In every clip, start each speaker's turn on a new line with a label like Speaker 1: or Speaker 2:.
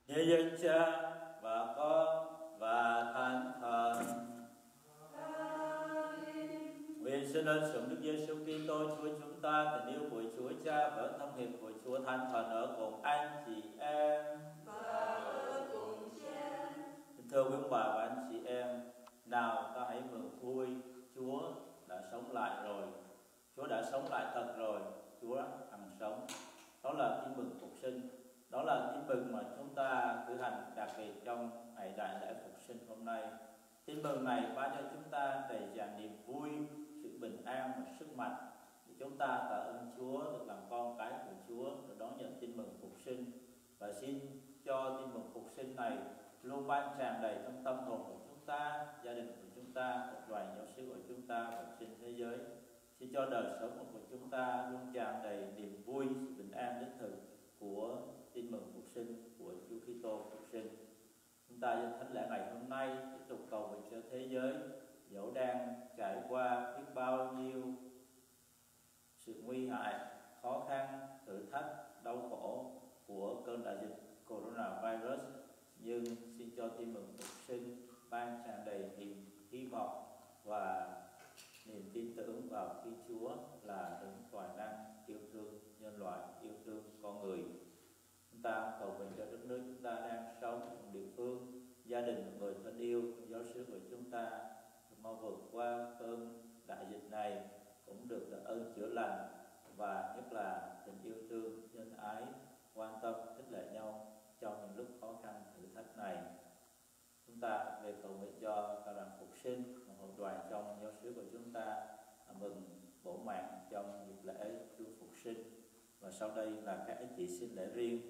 Speaker 1: Như danh Cha và Con và Thánh Thần. Nguyện xin ơn sủng Đức Giêsu Kitô Chúa chúng ta, tình yêu của Chúa Cha và ơn thâm hiệp của Chúa Thánh Thần ở cùng anh chị em
Speaker 2: và ở cùng Cha.
Speaker 1: Thưa quý bà và anh chị em, nào ta hãy mừng vui, Chúa đã sống lại rồi. Chúa đã sống lại thật rồi. Chúa hằng sống. Đó là tin mừng phục sinh. Đó là tin mừng mà chúng ta cử hành đặc biệt trong ngày đại lễ phục sinh hôm nay. Tin mừng này ban cho chúng ta đầy dàn niềm vui, sự bình an và sức mạnh để chúng ta tạ ơn Chúa, được làm con cái của Chúa, được đón nhận tin mừng phục sinh. Và xin cho tin mừng phục sinh này luôn ban tràn đầy trong tâm hồn của chúng ta, gia đình của chúng ta, cộng đoàn giáo xứ của chúng ta và trên thế giới. Xin cho đời sống của chúng ta luôn tràn đầy niềm vui, sự bình an đích thực của tin mừng phục sinh của Chúa Kitô phục sinh. Chúng ta nhân thánh lễ ngày hôm nay tiếp tục cầu nguyện cho thế giới dẫu đang trải qua biết bao nhiêu sự nguy hại, khó khăn, thử thách, đau khổ của cơn đại dịch coronavirus, nhưng xin cho tin mừng phục sinh ban tràn đầy niềm hy vọng và niềm tin tưởng vào khi Chúa là đấng toàn năng, yêu thương nhân loại, yêu thương con người. Chúng ta cầu nguyện cho đất nước chúng ta đang sống, địa phương, gia đình, người thân yêu, giáo xứ của chúng ta mau vượt qua cơn đại dịch này, cũng được ơn chữa lành và nhất là tình yêu thương, nhân ái, quan tâm, khích lệ nhau trong những lúc khó khăn, thử thách này. Chúng ta về cầu nguyện cho ca đoàn phục sinh, hội đoàn trong giáo xứ của chúng ta mừng bổ mạng trong dịp lễ Chúa phục sinh. Và sau đây là các anh chị xin lễ riêng.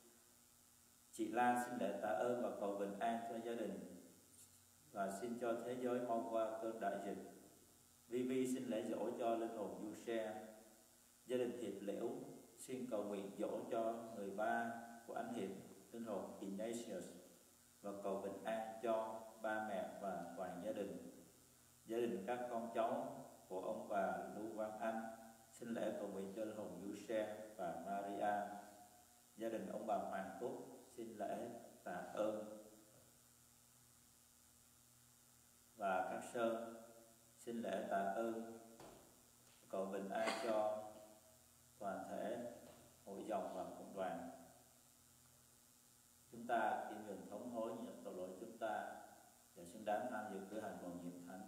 Speaker 1: Chị Lan xin lễ tạ ơn và cầu bình an cho gia đình và xin cho thế giới mau qua cơn đại dịch. Vivi xin lễ dỗ cho linh hồn Giuse. Gia đình Hiệp Liễu xin cầu nguyện dỗ cho người ba của anh Hiệp, linh hồn Ignatius, và cầu bình an cho ba mẹ và toàn gia đình. Gia đình các con cháu của ông bà Lưu Văn Anh xin lễ cầu nguyện cho linh hồn Giuse và Maria. Gia đình ông bà Hoàng Túc xin lễ tạ ơn. Và các Sơn xin lễ tạ ơn, cầu bình an cho toàn thể hội dòng và cộng đoàn. Chúng ta xin ngừng thống hối nhận tội lỗi chúng ta để xứng đáng tham dự cử hành mầu nhiệm thánh.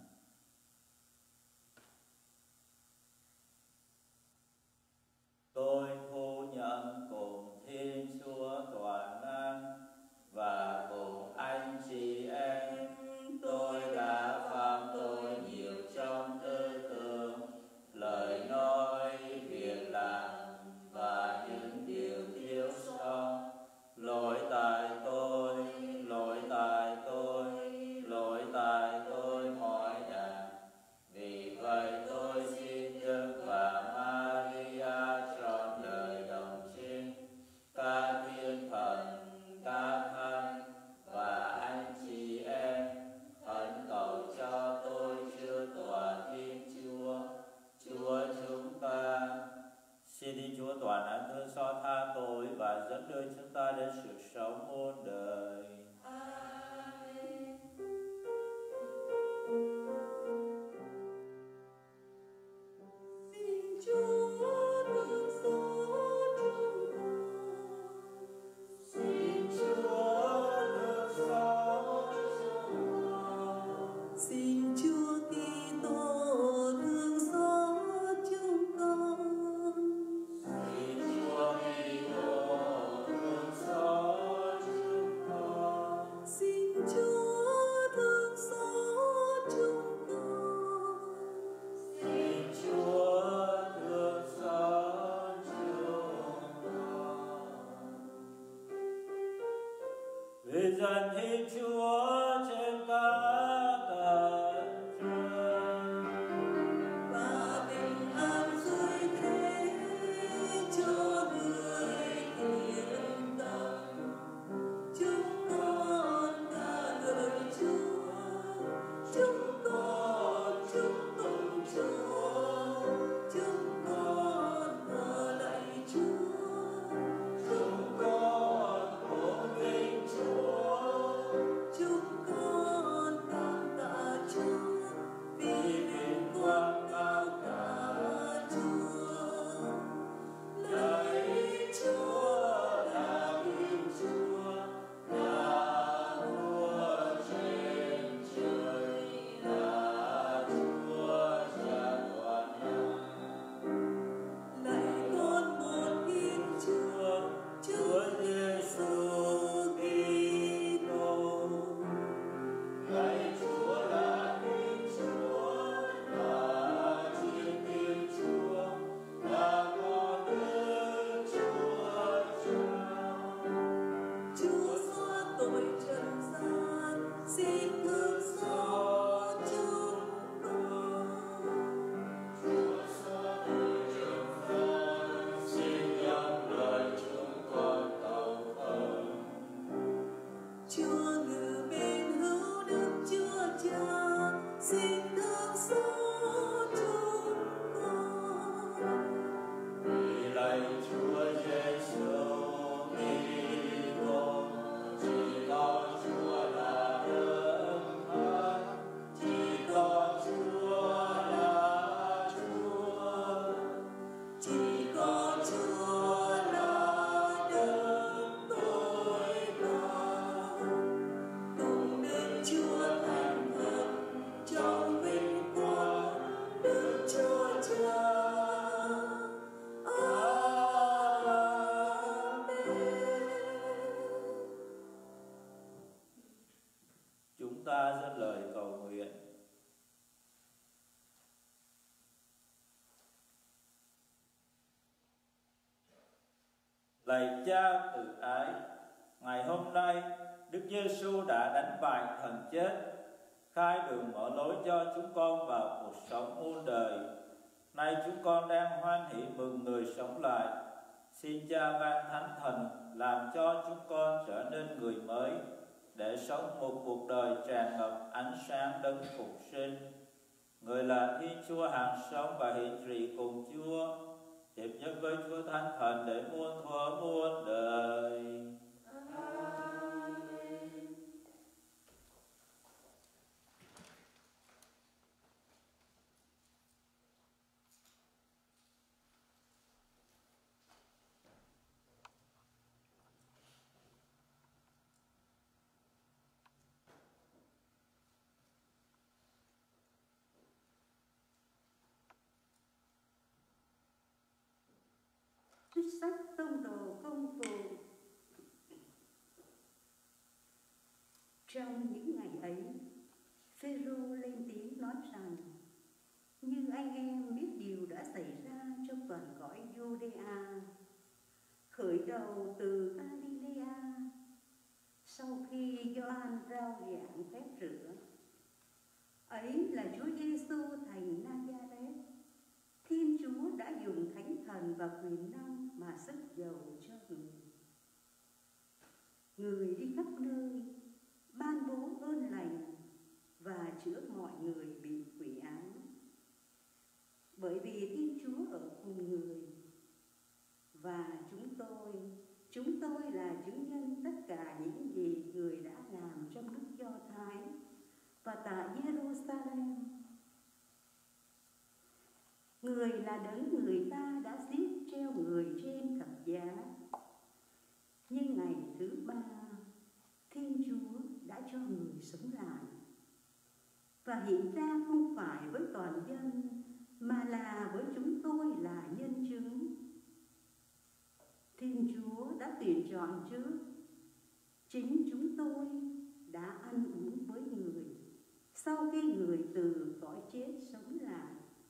Speaker 1: Tôi thu nhận cùng Thiên Chúa toàn năng và cùng anh chị em, tôi đã phạm tội nhiều trong tư tưởng, lời nói, việc làm và những điều thiếu sót. Lỗi tại tôi, lỗi tại tôi, lỗi tại tôi mọi đàn. Vì vậy tôi xin Đức và Maria trọn đời đồng trinh, các thiên thần, các thánh và anh chị em khẩn cầu cho tôi chưa tòa Thiên Chúa, Chúa chúng ta. Xin đi Chúa toàn năng thương xót tha tội và dẫn đưa chúng ta đến sự sống muôn đời.
Speaker 2: Amen. Xin Chúa thương xót chúng con. Xin Chúa thương xót chúng con. Xin Chúa Kitô thương xót chúng con.
Speaker 1: Xin Chúa Kitô thương xót chúng con.
Speaker 2: Xin Chúa thương xót chúng con.
Speaker 1: Xin Chúa thương xót chúng con. Vì dân Thiên Chúa trên các tầng trời,
Speaker 2: Và bình an dưới thế cho người thiện tâm. Chúng con ca ngợi Chúa, chúng con chúc tụng Chúa, chúng con thờ lạy Chúa,
Speaker 1: chúng con cũng kính Lạy Cha từ ái, ngày hôm nay Đức Giêsu đã đánh bại thần chết, khai đường mở lối cho chúng con vào cuộc sống muôn đời. Nay chúng con đang hoan hỷ mừng người sống lại. Xin Cha ban Thánh Thần làm cho chúng con trở nên người mới, để sống một cuộc đời tràn ngập ánh sáng đấng phục sinh. Người là Thiên Chúa hàng sống và hiện trị cùng Chúa, hiệp nhất với Chúa Thánh Thần để muôn thuở muôn đời.
Speaker 3: Trích sách Tông Đồ Công Vụ. Trong những ngày ấy, Phêrô lên tiếng nói rằng: như anh em biết điều đã xảy ra trong toàn cõi Giô-đê-a, khởi đầu từ Galilea, sau khi Gioan rao giảng phép rửa. Ấy là Chúa Giêsu thành Na-za-rét. Thiên Chúa đã dùng Thánh Thần và quyền năng mà sức dầu cho người. Người đi khắp nơi, ban bố ơn lành và chữa mọi người bị quỷ ám. Bởi vì Thiên Chúa ở cùng người. Và chúng tôi là chứng nhân tất cả những gì người đã làm trong nước Do Thái và tại Giê-ru-sa-lem. Người là đấng người ta đã giết treo người trên thập giá. Nhưng ngày thứ ba, Thiên Chúa đã cho người sống lại và hiện ra không phải với toàn dân mà là với chúng tôi là nhân chứng. Thiên Chúa đã tuyển chọn trước, chính chúng tôi đã ăn uống với người sau khi người từ cõi chết sống lại.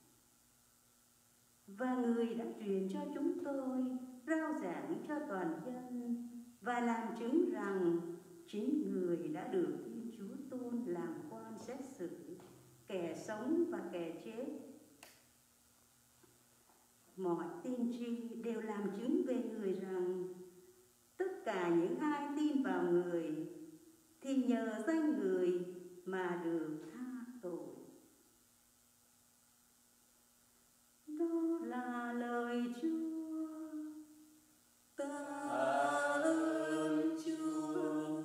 Speaker 3: Và người đã truyền cho chúng tôi rao giảng cho toàn dân và làm chứng rằng chính người đã được Thiên Chúa tôn làm quan xét xử kẻ sống và kẻ chết. Mọi tiên tri đều làm chứng về người rằng tất cả những ai tin vào người thì nhờ danh người mà được tha tội. Đó là lời Chúa.
Speaker 2: Ta ơn Chúa.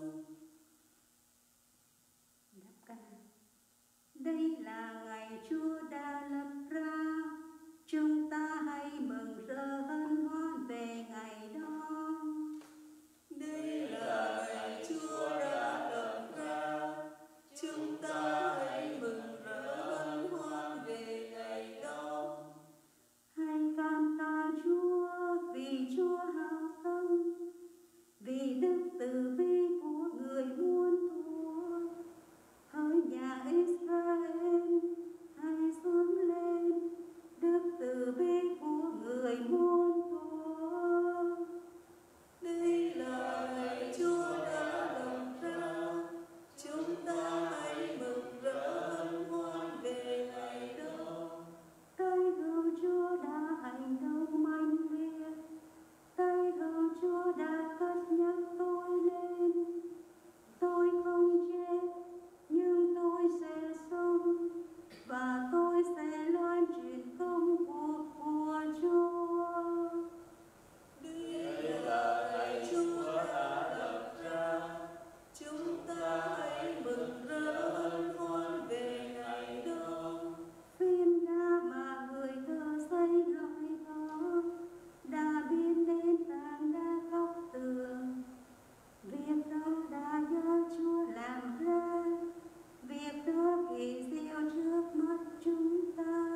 Speaker 3: Đáp ca. Đây là ngày Chúa đã lập ra, chúng ta hãy mừng rỡ hân hoan về ngày đó.
Speaker 2: Đây là ngày Chúa đã lập ra, chúng ta hãy mừng rỡ hân hoan về ngày đó.
Speaker 3: Hãy cảm tạ Chúa vì Chúa hảo tâm, vì đức từ bi của người muôn thuở. Hỡi nhà Israel, hãy xuống lên, đức từ bi của người muôn thuở.
Speaker 2: Đây là ngày Chúa đã lập ra, chúng ta hãy mừng rỡ hân hoan về ngày đó.
Speaker 3: Tay hữu Chúa đã hành động mạnh liệt, tay hữu Chúa đã cất nhắc tôi lên. Tôi không chết, nhưng tôi sẽ sống, và tôi sẽ loan truyền công cuộc của Chúa.
Speaker 2: Đây là ngày Chúa đã lập ra, chúng ta hãy mừng rỡ hân hoan về ngày đó.
Speaker 3: Phiên đá mà người thợ xây lại đó đã biến đến tảng đá góc tường. Việc đó đã do Chúa làm ra, việc đó kỳ diệu trước mắt chúng ta.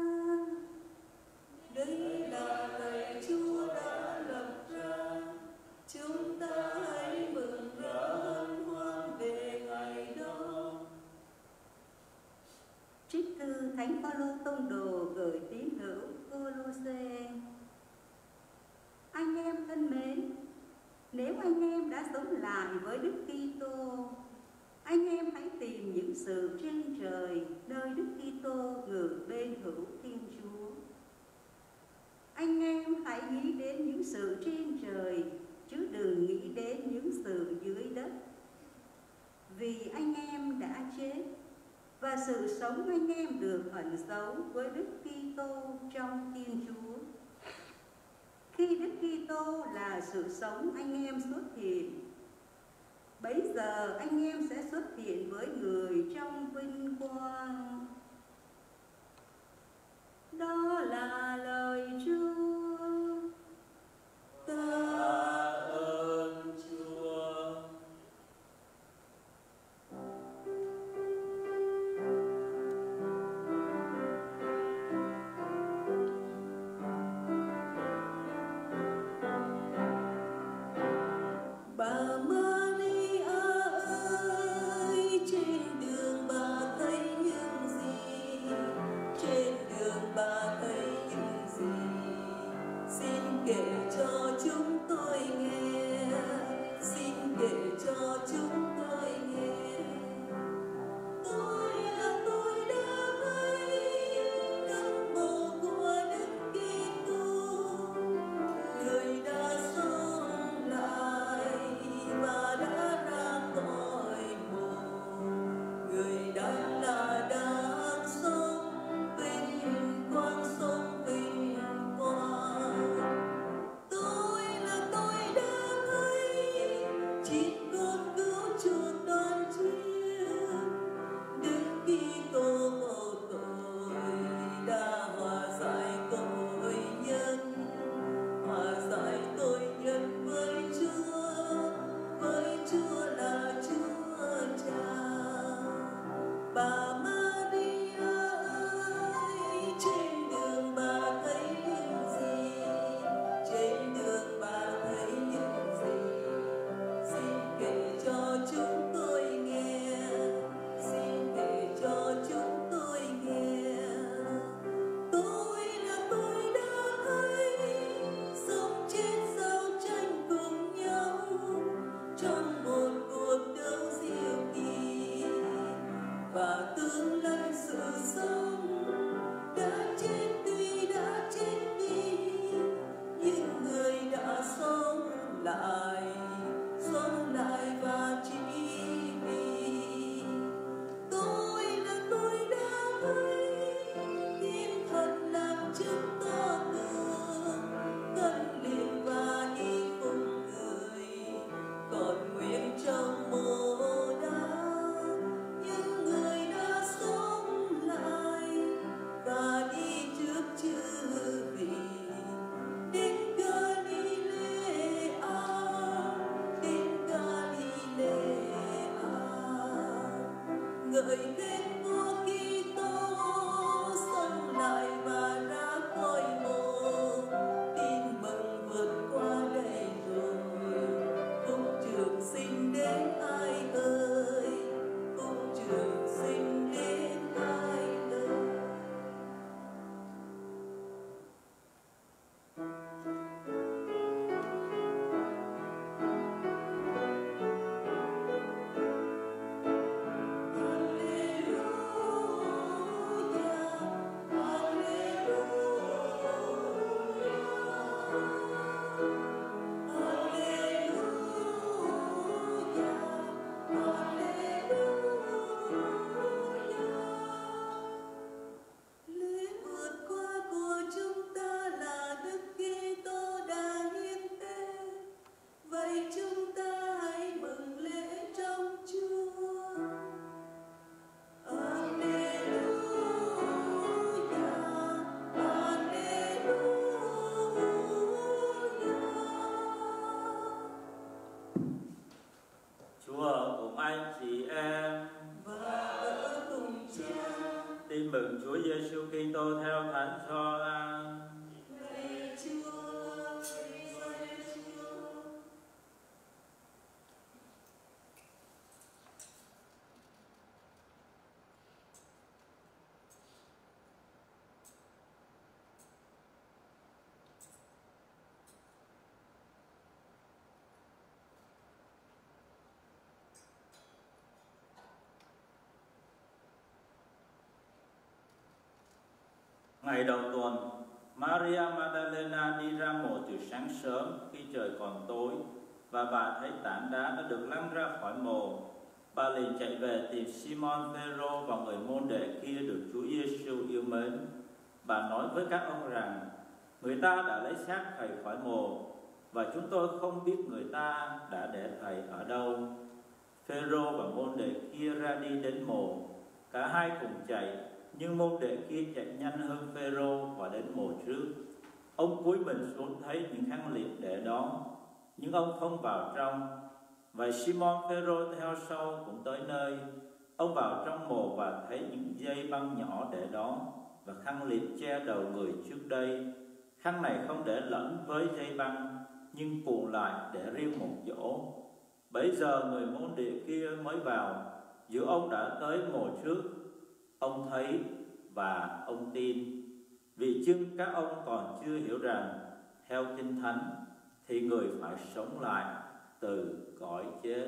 Speaker 2: Đây là ngày Chúa đã lập ra, chúng ta hãy mừng rỡ hân hoan về ngày đó.
Speaker 3: Trích thư Thánh Phaolô tông đồ gửi tín hữu Cô-lô-sê. Anh em thân mến, anh em đã sống lại với Đức Kitô. Anh em hãy tìm những sự trên trời, nơi Đức Kitô ngự bên hữu Thiên Chúa. Anh em hãy nghĩ đến những sự trên trời, chứ đừng nghĩ đến những sự dưới đất. Vì anh em đã chết, và sự sống anh em được ẩn giấu với Đức Kitô trong Thiên Chúa. Khi Đức Kitô là sự sống anh em xuất hiện, bấy giờ anh em sẽ xuất hiện với người trong vinh quang. Đó là lời Chúa.
Speaker 1: Ta ơn Chúa.
Speaker 2: Bà Maria ơi, trên đường bà thấy những gì? Trên đường bà thấy những gì? Xin kể cho chúng tôi nghe, xin kể cho chúng tôi nghe. Tôi đã thấy tấm mộ của Đức Kitô, người đã sống lại và đã ra khỏi mộ, người đang là đang sống vinh quang, sống vinh quang. Tôi đã thấy chín con cứu chuộc đoàn chiên, Đức Kitô vô tội đã hòa giải tội nhân, hòa giải tội nhân với Chúa là Chúa Cha. Bà Maria ơi, trên đường bà thấy những gì? Trên đường bà thấy những gì? Xin kể cho chúng tôi nghe, xin kể cho chúng tôi nghe. Tôi đã thấy sống chết giao tranh cùng nhau trong một cuộc đấu diệu kỳ, và tương lai sự sống đã chết đi, những người đã sống lại và chỉ vì tôi đã thấy thiên thần làm chứng tỏ tường, cân liền và đi cùng người còn nguyên trong mộ đá. Những người đã sống lại và đi trước chư vị đến Galilea, ngợi tên của Kitô sống lại và ra khỏi mộ. Tin mừng vượt qua đây rồi, phúc trường sinh đến ai ơi, phúc trường sinh đến ai ơi. Lễ vượt qua của chúng ta là Đức Kitô đã hiến tế, vậy chúng ta hãy mừng lễ trong Chúa. Alleluia, Alleluia.
Speaker 1: Chúa ở cùng anh chị em.
Speaker 2: Và ở cùng Cha.
Speaker 1: Tin mừng Chúa Giêsu Kitô theo Thánh Gioan.
Speaker 2: Lạy Chúa, lạy Chúa.
Speaker 1: Ngày đầu tuần, Maria Magdalena đi ra mộ từ sáng sớm khi trời còn tối, và bà thấy tảng đá đã được lăn ra khỏi mộ. Bà liền chạy về tìm Simon Phêrô và người môn đệ kia được Chúa Giêsu yêu mến. Bà nói với các ông rằng: người ta đã lấy xác thầy khỏi mộ, và chúng tôi không biết người ta đã để thầy ở đâu. Phêrô và môn đệ kia ra đi đến mộ, cả hai cùng chạy, nhưng môn đệ kia chạy nhanh hơn Phêrô và đến mộ trước. Ông cúi mình xuống thấy những khăn liệm để đó, nhưng ông không vào trong. Vậy Simon Phêrô theo sau cũng tới nơi. Ông vào trong mộ và thấy những dây băng nhỏ để đó và khăn liệm che đầu người trước đây. Khăn này không để lẫn với dây băng, nhưng cuộn lại để riêng một chỗ. Bấy giờ người môn đệ kia mới vào, dù ông đã tới mộ trước. Ông thấy và ông tin, vì chưng các ông còn chưa hiểu rằng theo Kinh Thánh thì người phải sống lại từ cõi chết.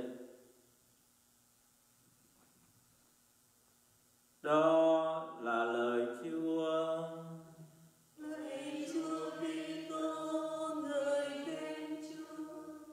Speaker 1: Đó là lời Chúa.
Speaker 2: Lạy Chúa Kitô, ngợi khen Chúa.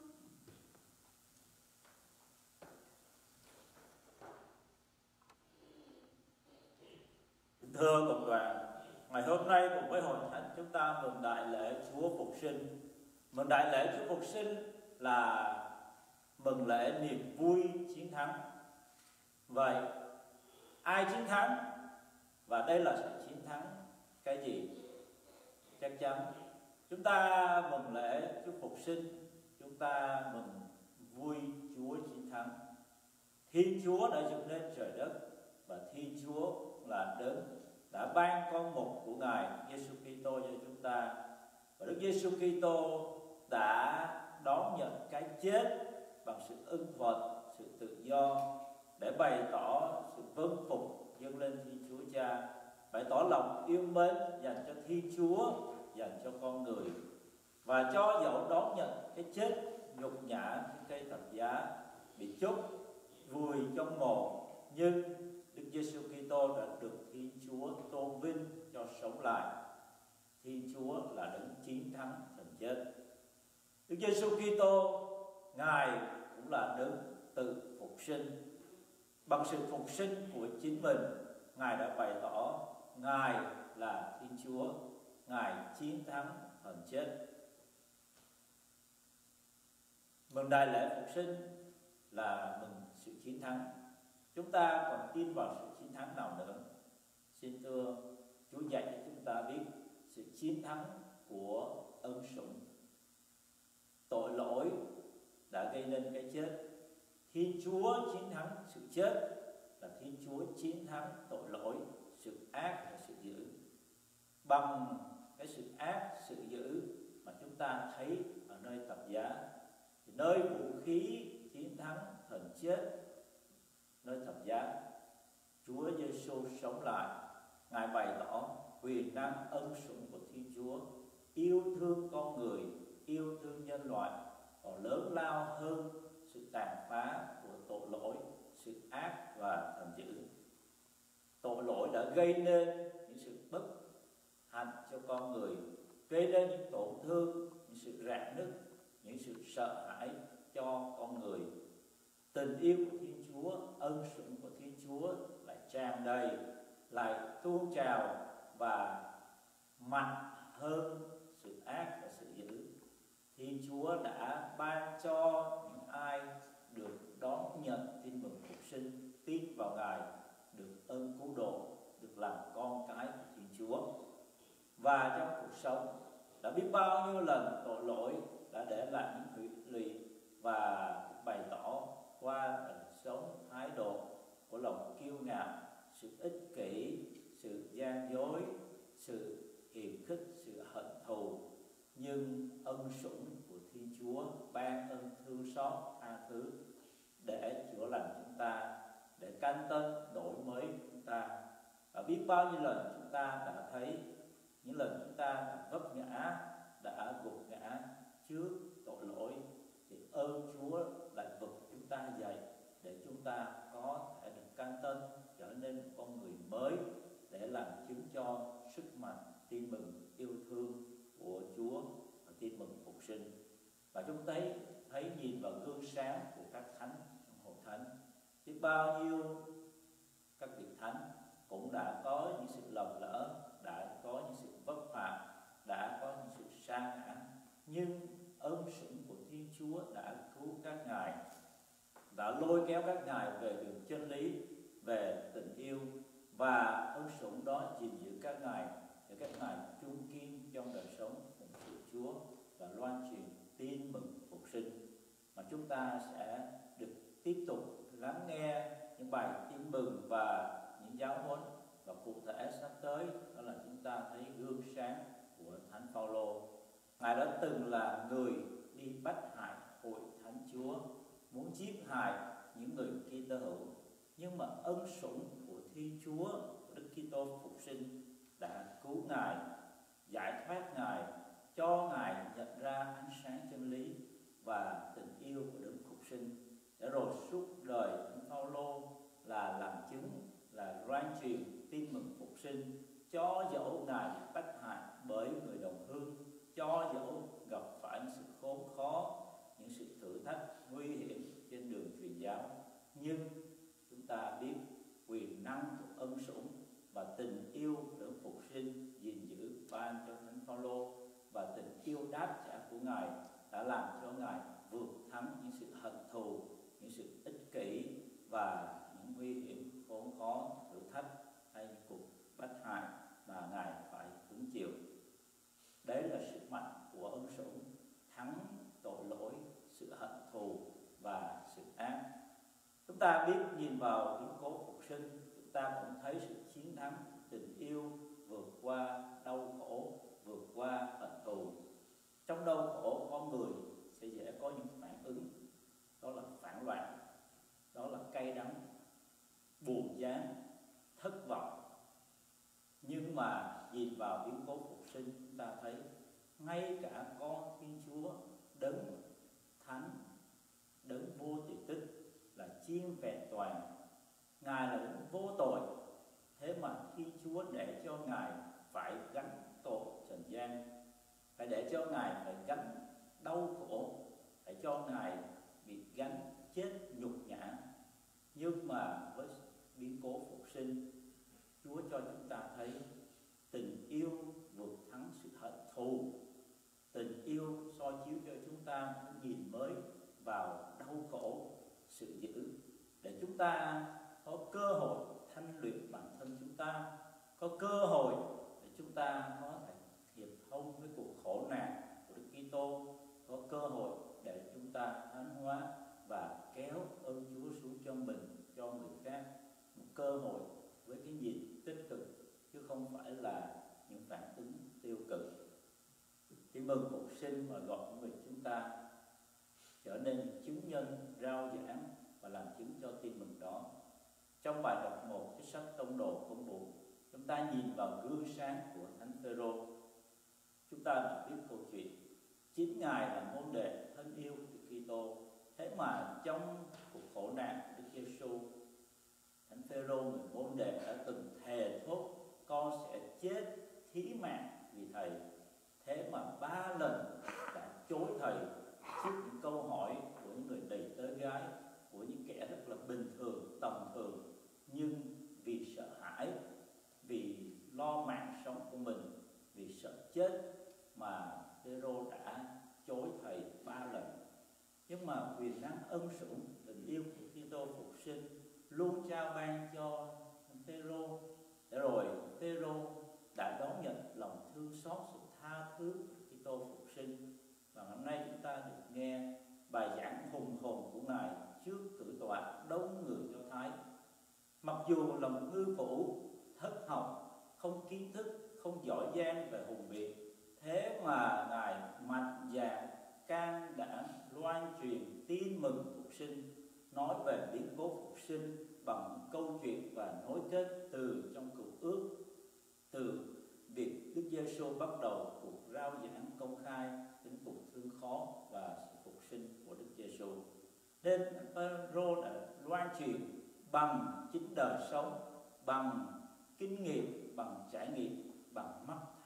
Speaker 1: Thưa cộng đoàn, ngày hôm nay cùng với hội thánh chúng ta mừng đại lễ Chúa Phục Sinh. Mừng đại lễ Chúa Phục Sinh là mừng lễ niềm vui chiến thắng. Vậy ai chiến thắng? Và đây là sự chiến thắng cái gì? Chắc chắn chúng ta mừng lễ Chúa Phục Sinh, chúng ta mừng vui Chúa chiến thắng. Thiên Chúa đã dựng nên trời đất, và Thiên Chúa là đấng đã ban con một của Ngài Giêsu Kitô cho chúng ta. Và Đức Giêsu Kitô đã đón nhận cái chết bằng sự ưng thuận, sự tự do, để bày tỏ sự vâng phục dâng lên Thiên Chúa Cha, bày tỏ lòng yêu mến dành cho Thiên Chúa, dành cho con người. Và cho dẫu đón nhận cái chết nhục nhã trên cây thập giá, bị chôn vùi trong mộ, nhưng Đức Giêsu Kitô đã được Thiên Chúa tôn vinh cho sống lại. Thiên Chúa là đấng chiến thắng thần chết. Đức Giêsu Kitô, Ngài cũng là đấng tự phục sinh. Bằng sự phục sinh của chính mình, Ngài đã bày tỏ Ngài là Thiên Chúa, Ngài chiến thắng thần chết. Mừng đại lễ phục sinh là mừng sự chiến thắng. Chúng ta còn tin vào sự chiến thắng nào nữa? Xin thưa, Chúa dạy cho chúng ta biết sự chiến thắng của ân sủng. Tội lỗi đã gây nên cái chết. Thiên Chúa chiến thắng sự chết là Thiên Chúa chiến thắng tội lỗi, sự ác và sự dữ. Bằng cái sự ác, sự dữ mà chúng ta thấy ở nơi thập giá, nơi vũ khí chiến thắng thần chết, nơi thập giá, Chúa Giêsu sống lại. Ngài bày tỏ quyền năng ân sủng của Thiên Chúa, yêu thương con người, yêu thương nhân loại, còn lớn lao hơn sự tàn phá của tội lỗi, sự ác và thần dữ. Tội lỗi đã gây nên những sự bất hạnh cho con người, gây nên những tổn thương, những sự rạn nứt, những sự sợ hãi cho con người. Tình yêu của Thiên Chúa, ân sủng của Thiên Chúa lại tràn đầy, lại tuôn trào và mạnh hơn sự ác và sự dữ. Thiên Chúa đã ban cho những ai được đón nhận tin mừng phục sinh, tin vào Ngài, được ơn cứu độ, được làm con cái của Thiên Chúa. Và trong cuộc sống đã biết bao nhiêu lần tội lỗi đã để lại những hệ lụy và bày tỏ qua đời sống thái độ của lòng kiêu ngạo, sự ích kỷ, sự gian dối, sự hiềm khích, sự hận thù. Nhưng ân sủng của Thiên Chúa ban ơn thương xót tha thứ để chữa lành chúng ta, để canh tân đổi mới chúng ta. Và biết bao nhiêu lần chúng ta đã thấy những lần chúng ta đã vấp ngã, đã gục ngã trước tội lỗi, thì ơn Chúa lại vực chúng ta dậy để chúng ta có thể được canh tân, trở nên một con người mới, để làm chứng cho sức mạnh tin mừng yêu thương của Chúa và tin mừng phục sinh. Và chúng thấy nhìn vào gương sáng của các thánh trong hội thánh, biết bao nhiêu các vị thánh cũng đã có những sự lầm lỡ, đã có những sự vấp phạm, đã có những sự sa ngã, nhưng ơn sủng của Thiên Chúa đã cứu các ngài, đã lôi kéo các ngài về đường chân lý, về tình yêu, và ơn sủng đó gìn giữ các ngài để các ngài trung kiên trong đời sống phụng sự Chúa và loan truyền tin mừng phục sinh. Mà chúng ta sẽ được tiếp tục lắng nghe những bài tin mừng và những giáo huấn, và cụ thể sắp tới đó là chúng ta thấy gương sáng của Thánh Phaolô. Ngài đã từng là người đi bắt hại hội thánh Chúa, muốn giết hại những người Kitô hữu, nhưng mà ân sủng của Thiên Chúa, của Đức Kitô phục sinh đã cứu ngài, giải thoát ngài, cho ngài nhận ra ánh sáng chân lý và tình yêu của Đấng phục sinh, để rồi suốt đời Thánh Phaolô là làm chứng, là loan truyền tin mừng phục sinh, cho dẫu ngài bị bắt hại bởi người đồng hương, cho dẫu gặp phải những sự khốn khó, những sự thử thách nguy hiểm trên đường truyền giáo, nhưng chúng ta biết quyền năng của ân sủng và tình yêu Đấng phục sinh gìn giữ ban cho Thánh Phaolô, và tình yêu đáp trả của ngài đã làm cho ngài vượt thắng những sự hận thù, những sự ích kỷ và những nguy hiểm khốn khó, thử thách hay những cuộc bắt hại mà ngài phải hứng chịu. Đấy là sức mạnh của ân sủng thắng tội lỗi, sự hận thù và sự ác. Chúng ta biết nhìn vào biến cố phục sinh, chúng ta cũng thấy sự chiến thắng tình yêu vượt qua đau khổ, vượt qua hận thù. Trong đau khổ, con người sẽ dễ có những phản ứng, đó là phản loạn, đó là cay đắng, buồn chán, thất vọng. Nhưng mà nhìn vào biến cố phục sinh, chúng ta thấy ngay cả con Thiên Chúa, Đấng Thánh, Đấng vô tỷ tích, là chiên vẹn toàn, ngài là Đấng vô tội, thế mà Thiên Chúa để cho ngài phải gánh tội trần gian, phải để cho ngài phải gánh đau khổ, phải cho ngài bị gánh chết nhục nhã. Nhưng mà với biến cố phục sinh, Chúa cho chúng ta thấy tình yêu vượt thắng sự hận thù. Tình yêu soi chiếu cho chúng ta nhìn mới vào đau khổ, sự dữ, để chúng ta có cơ hội thanh luyện bản thân chúng ta, có cơ hội để chúng ta có thể hiệp thông với cuộc khổ nạn của Đức Kitô, có cơ hội để chúng ta thánh hóa và kéo ơn Chúa xuống cho mình, cho người khác. Một cơ hội với cái nhìn tích cực, chứ không phải là những phản ứng tiêu cực. Tin mừng phục sinh mà gọi người chúng ta trở nên chứng nhân rao giảng và làm chứng cho tin mừng đó. Trong bài đọc 1 cái sách Tông Đồ Công vụ, chúng ta nhìn vào gương sáng của Thánh Phêrô. Chúng ta đã biết câu chuyện chính ngài là môn đệ thân yêu của Kitô, thế mà trong cuộc khổ nạn của Đức Giêsu, Thánh Phêrô, người môn đệ, đã từng thề thốt con sẽ chết thí mạng vì thầy. Thế mà 3 lần đã chối thầy trước những câu hỏi của những người đầy tớ gái, của những kẻ rất là bình thường, tầm thường, nhưng vì sợ hãi, vì lo mạng sống của mình, vì sợ chết mà Phêrô đã chối thầy 3 lần. Nhưng mà quyền năng ân sủng tình yêu của Kitô phục sinh luôn trao ban cho Phêrô, để rồi Phêrô đã đón nhận lòng thương xót, sự tha thứ của Kitô phục sinh. Và hôm nay chúng ta được nghe bài giảng hùng hồn của ngài trước cử tọa đông người Do Thái. Mặc dù là một ngư phủ thất học, không kiến thức, không giỏi giang về hùng biện, thế mà ngài mạnh dạn can đảm loan truyền tin mừng phục sinh, nói về biến cố phục sinh bằng câu chuyện và nối kết từ trong Cựu Ước, từ việc Đức Giêsu bắt đầu cuộc rao giảng công khai đến cuộc thương khó và sự phục sinh của Đức Giêsu. Nên Phêrô đã loan truyền bằng chính đời sống, bằng kinh nghiệm, bằng trải nghiệm, bằng mắt thấy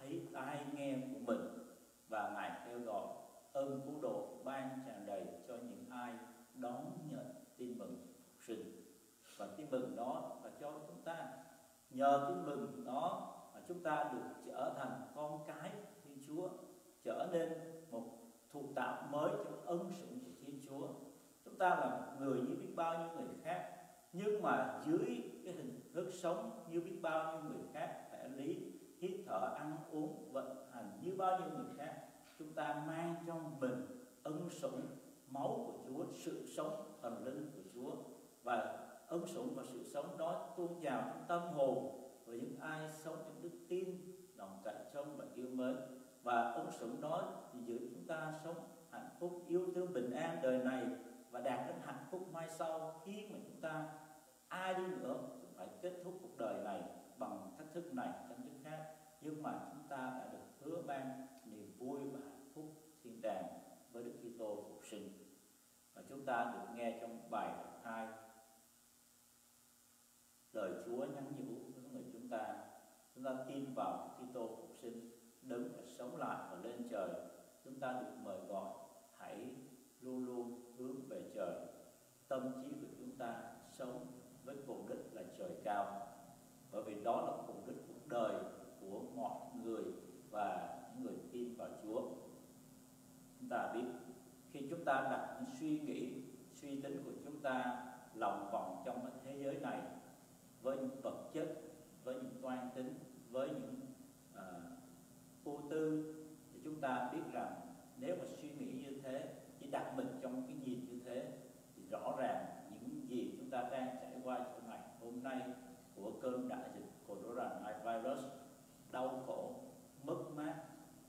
Speaker 1: thấy tai nghe của mình, và Ngài kêu gọi ơn cứu độ ban tràn đầy cho những ai đón nhận tin mừng phục sinh. Và tin mừng đó là cho chúng ta, nhờ tin mừng đó mà chúng ta được trở thành con cái Thiên Chúa, trở nên một thuộc tạo mới trong ân sủng của Thiên Chúa. Chúng ta là một người như biết bao nhiêu người khác, nhưng mà dưới cái hình thức sống như biết bao nhiêu người khác, thể lý, hít thở, ăn uống, vận hành như bao nhiêu người khác. Chúng ta mang trong mình ân sủng máu của Chúa, sự sống thần linh của Chúa, và ân sủng và sự sống đó tuôn trào trong tâm hồn của những ai sống trong đức tin, lòng cậy trông và yêu mến. Và ân sủng đó thì giữ chúng ta sống hạnh phúc, yêu thương, bình an đời này, và đạt đến hạnh phúc mai sau, khi mà chúng ta ai đi nữa cũng phải kết thúc cuộc đời này bằng cách thức này cách thức khác, nhưng mà chúng ta đã được hứa ban niềm vui và hạnh phúc thiên đàng với Đức Kitô phục sinh. Và chúng ta được nghe trong bài 2 lời Chúa nhắn nhủ với người chúng ta tin vào Đức Kitô phục sinh, đấng đã sống lại và lên trời. Chúng ta được mời gọi hãy luôn luôn hướng về trời. Tâm trí của chúng ta sống với mục đích là trời cao, bởi vì đó là mục đích cuộc đời của mọi người và những người tin vào Chúa. Chúng ta biết khi chúng ta đặt những suy nghĩ, suy tính của chúng ta lòng vòng trong cái thế giới này, với những vật chất, với những toan tính, với những ưu tư, thì chúng ta biết rằng nếu mà suy nghĩ như thế, chỉ đặt mình trong cái nhìn như thế, thì rõ ràng những gì chúng ta đang trải qua trong ngày hôm nay của cơn đại dịch coronavirus, đau khổ, mất mát,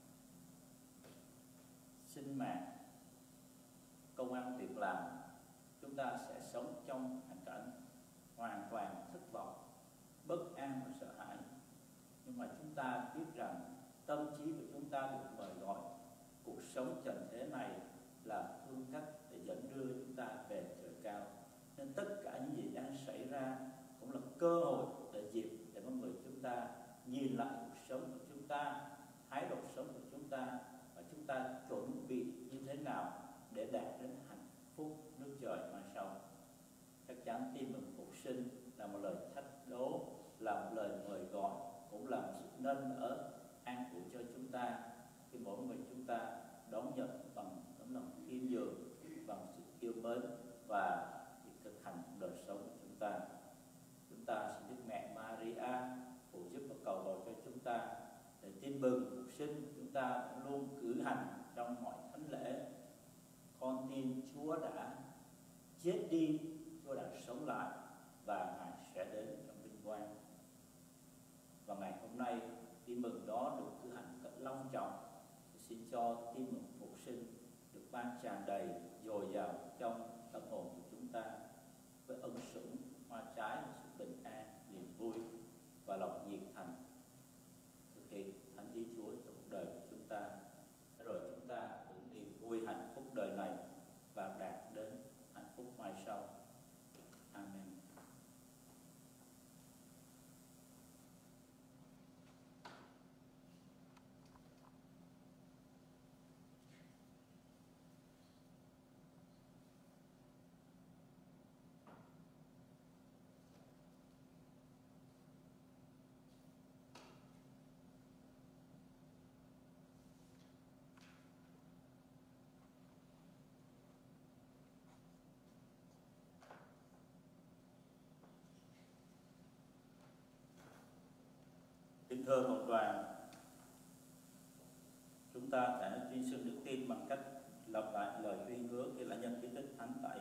Speaker 1: sinh mạng, công ăn việc làm, chúng ta sẽ sống trong hoàn cảnh hoàn toàn thất vọng, bất an và sợ hãi. Nhưng mà chúng ta biết rằng tâm trí của chúng ta được mời gọi, cuộc sống trần thế này là phương cách để dẫn đưa chúng ta về trời cao. Nên tất cả những gì đang xảy ra cũng là cơ hội để dịp để mọi người chúng ta nhìn lại cuộc sống của chúng ta, thái độ sống của chúng ta, và chúng ta chuẩn bị như thế nào để đạt đến hạnh phúc nước trời mai sau. Chắc chắn tin mừng phục sinh là một lời thách đố, là một lời mời gọi, cũng là một sự nâng đỡ an ủi cho chúng ta khi mỗi người chúng ta đón nhận bằng tấm lòng khiêm nhường, bằng sự yêu mến và việc thực hành đời sống của chúng ta. Chúng ta xin Đức Mẹ Maria phụ giúp và cầu bầu cho chúng ta để tin mừng phục sinh chúng ta luôn cử hành trong mọi thánh lễ. Con tin Chúa đã chết đi, Chúa đã sống lại, và Ngài sẽ đến trong vinh quang. Và ngày hôm nay tin mừng đó được cử hành thật long trọng. Xin cho tin mừng phục sinh được ban tràn đầy dồi dào trong tâm hồn của chúng ta, với ân sủng hoa trái và sự bình an, niềm vui và lòng nhiệt thành thực hiện thánh ý Chúa trong cuộc đời của chúng ta. Rồi chúng ta hưởng niềm vui hạnh phúc đời này và đạt đến hạnh phúc mai sau. Amen. Kính thưa cộng đoàn, chúng ta sẽ tuyên xưng đức tin bằng cách lặp lại lời tuyên hứa khi lễ nhân bí tích thánh tẩy.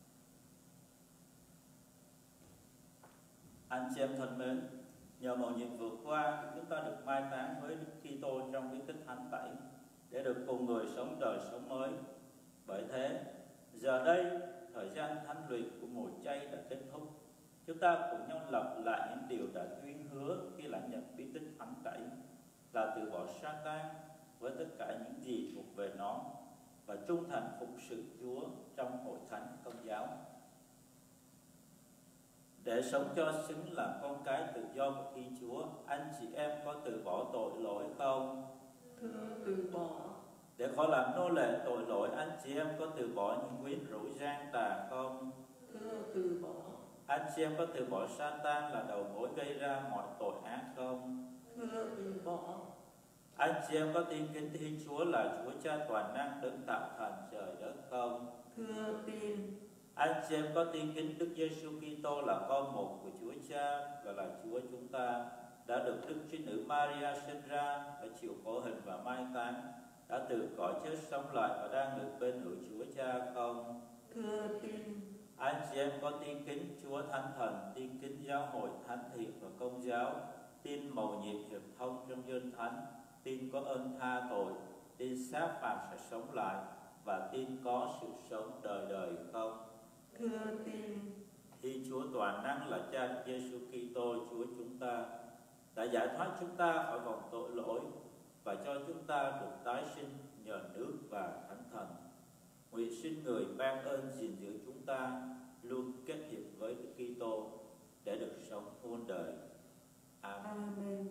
Speaker 1: Anh chị em thân mến, nhờ mầu nhiệm vừa qua, chúng ta được mai táng với Đức Kitô trong bí tích thánh tẩy để được cùng người sống đời sống mới. Bởi thế, giờ đây thời gian thánh luyện của mùa chay đã kết thúc. Chúng ta cùng nhau lặp lại những điều đã tuyên hứa khi lãnh nhận bí tích thánh tẩy, là từ bỏ Sa-tan với tất cả những gì thuộc về nó và trung thành phục sự Chúa trong hội thánh Công giáo. để sống cho xứng là con cái tự do của Thiên Chúa. Anh chị em có từ bỏ tội lỗi không?
Speaker 2: Thưa từ bỏ.
Speaker 1: Để khỏi làm nô lệ tội lỗi, anh chị em có từ bỏ những quyến rũ gian tà không?
Speaker 2: Thưa từ bỏ.
Speaker 1: Anh chị em có từ bỏ Satan là đầu mối gây ra mọi tội ác không?
Speaker 2: Thưa từ bỏ.
Speaker 1: Anh chị em có tin kính Thiên Chúa là Chúa Cha toàn năng đấng tạo thành trời đất không?
Speaker 2: Thưa tin.
Speaker 1: Anh chị em có tin kính Đức Giêsu Kitô là con một của Chúa Cha và là Chúa chúng ta, đã được Đức Trinh Nữ Maria sinh ra, đã chịu khổ hình và mai táng, đã từ cõi chết sống lại và đang ngự bên hữu Chúa Cha không?
Speaker 2: Thưa tin.
Speaker 1: Anh chị em có tin kính Chúa Thánh Thần, tin kính giáo hội thánh thiện và công giáo, tin mầu nhiệm hiệp thông trong dân thánh, tin có ơn tha tội, tin xác phàm sẽ sống lại và tin có sự sống đời đời không?
Speaker 2: Thưa tin.
Speaker 1: Thiên Chúa toàn năng là Cha Giêsu Kitô Chúa chúng ta đã giải thoát chúng ta khỏi vòng tội lỗi và cho chúng ta được tái sinh nhờ nước và Thánh Thần. Nguyện xin Người ban ơn gìn giữ chúng ta luôn kết hiệp với Đức Kitô để được sống muôn đời. Amen.
Speaker 2: Amen.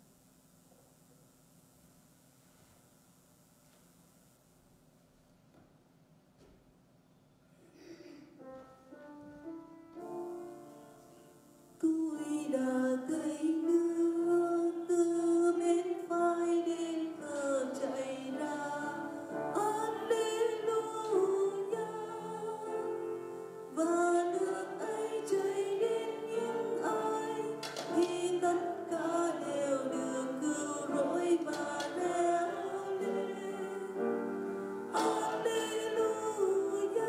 Speaker 2: Tôi đã thấy nước từ bên phai đến cờ chảy ra. Alleluia. Và nước ấy chảy đến những ai thì tất cả đều được cứu rỗi và reo lên. Alleluia.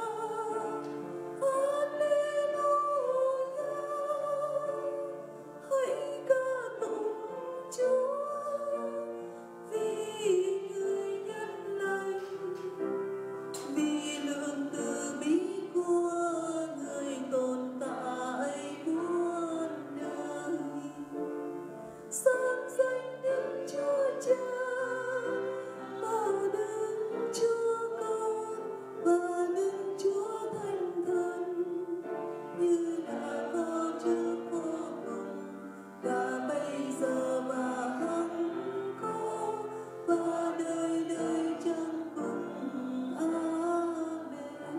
Speaker 2: Alleluia. Hãy ca tụng Chúa vì Người nhân lành, vì lượng từ bi của Người tồn tại muôn đời. Sáng danh Đức Chúa Cha, bao Đức Chúa Con và Đức Chúa Thánh Thần, như đã có trước vô cùng và bây giờ và hằng có và đời đời chẳng cùng. Amen.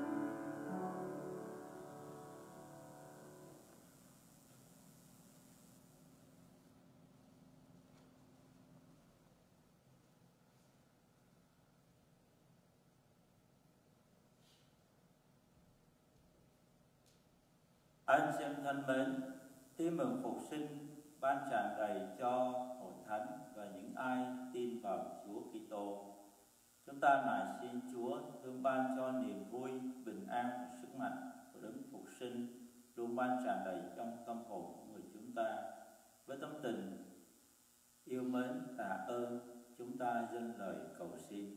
Speaker 1: Anh chị em thân mến, tin mừng phục sinh ban tràn đầy cho hội thánh và những ai tin vào Chúa Kitô. Chúng ta nài xin Chúa thương ban cho niềm vui, bình an và sức mạnh của đấng phục sinh luôn ban tràn đầy trong tâm hồn của người chúng ta. Với tâm tình yêu mến tạ ơn, chúng ta dâng lời cầu xin.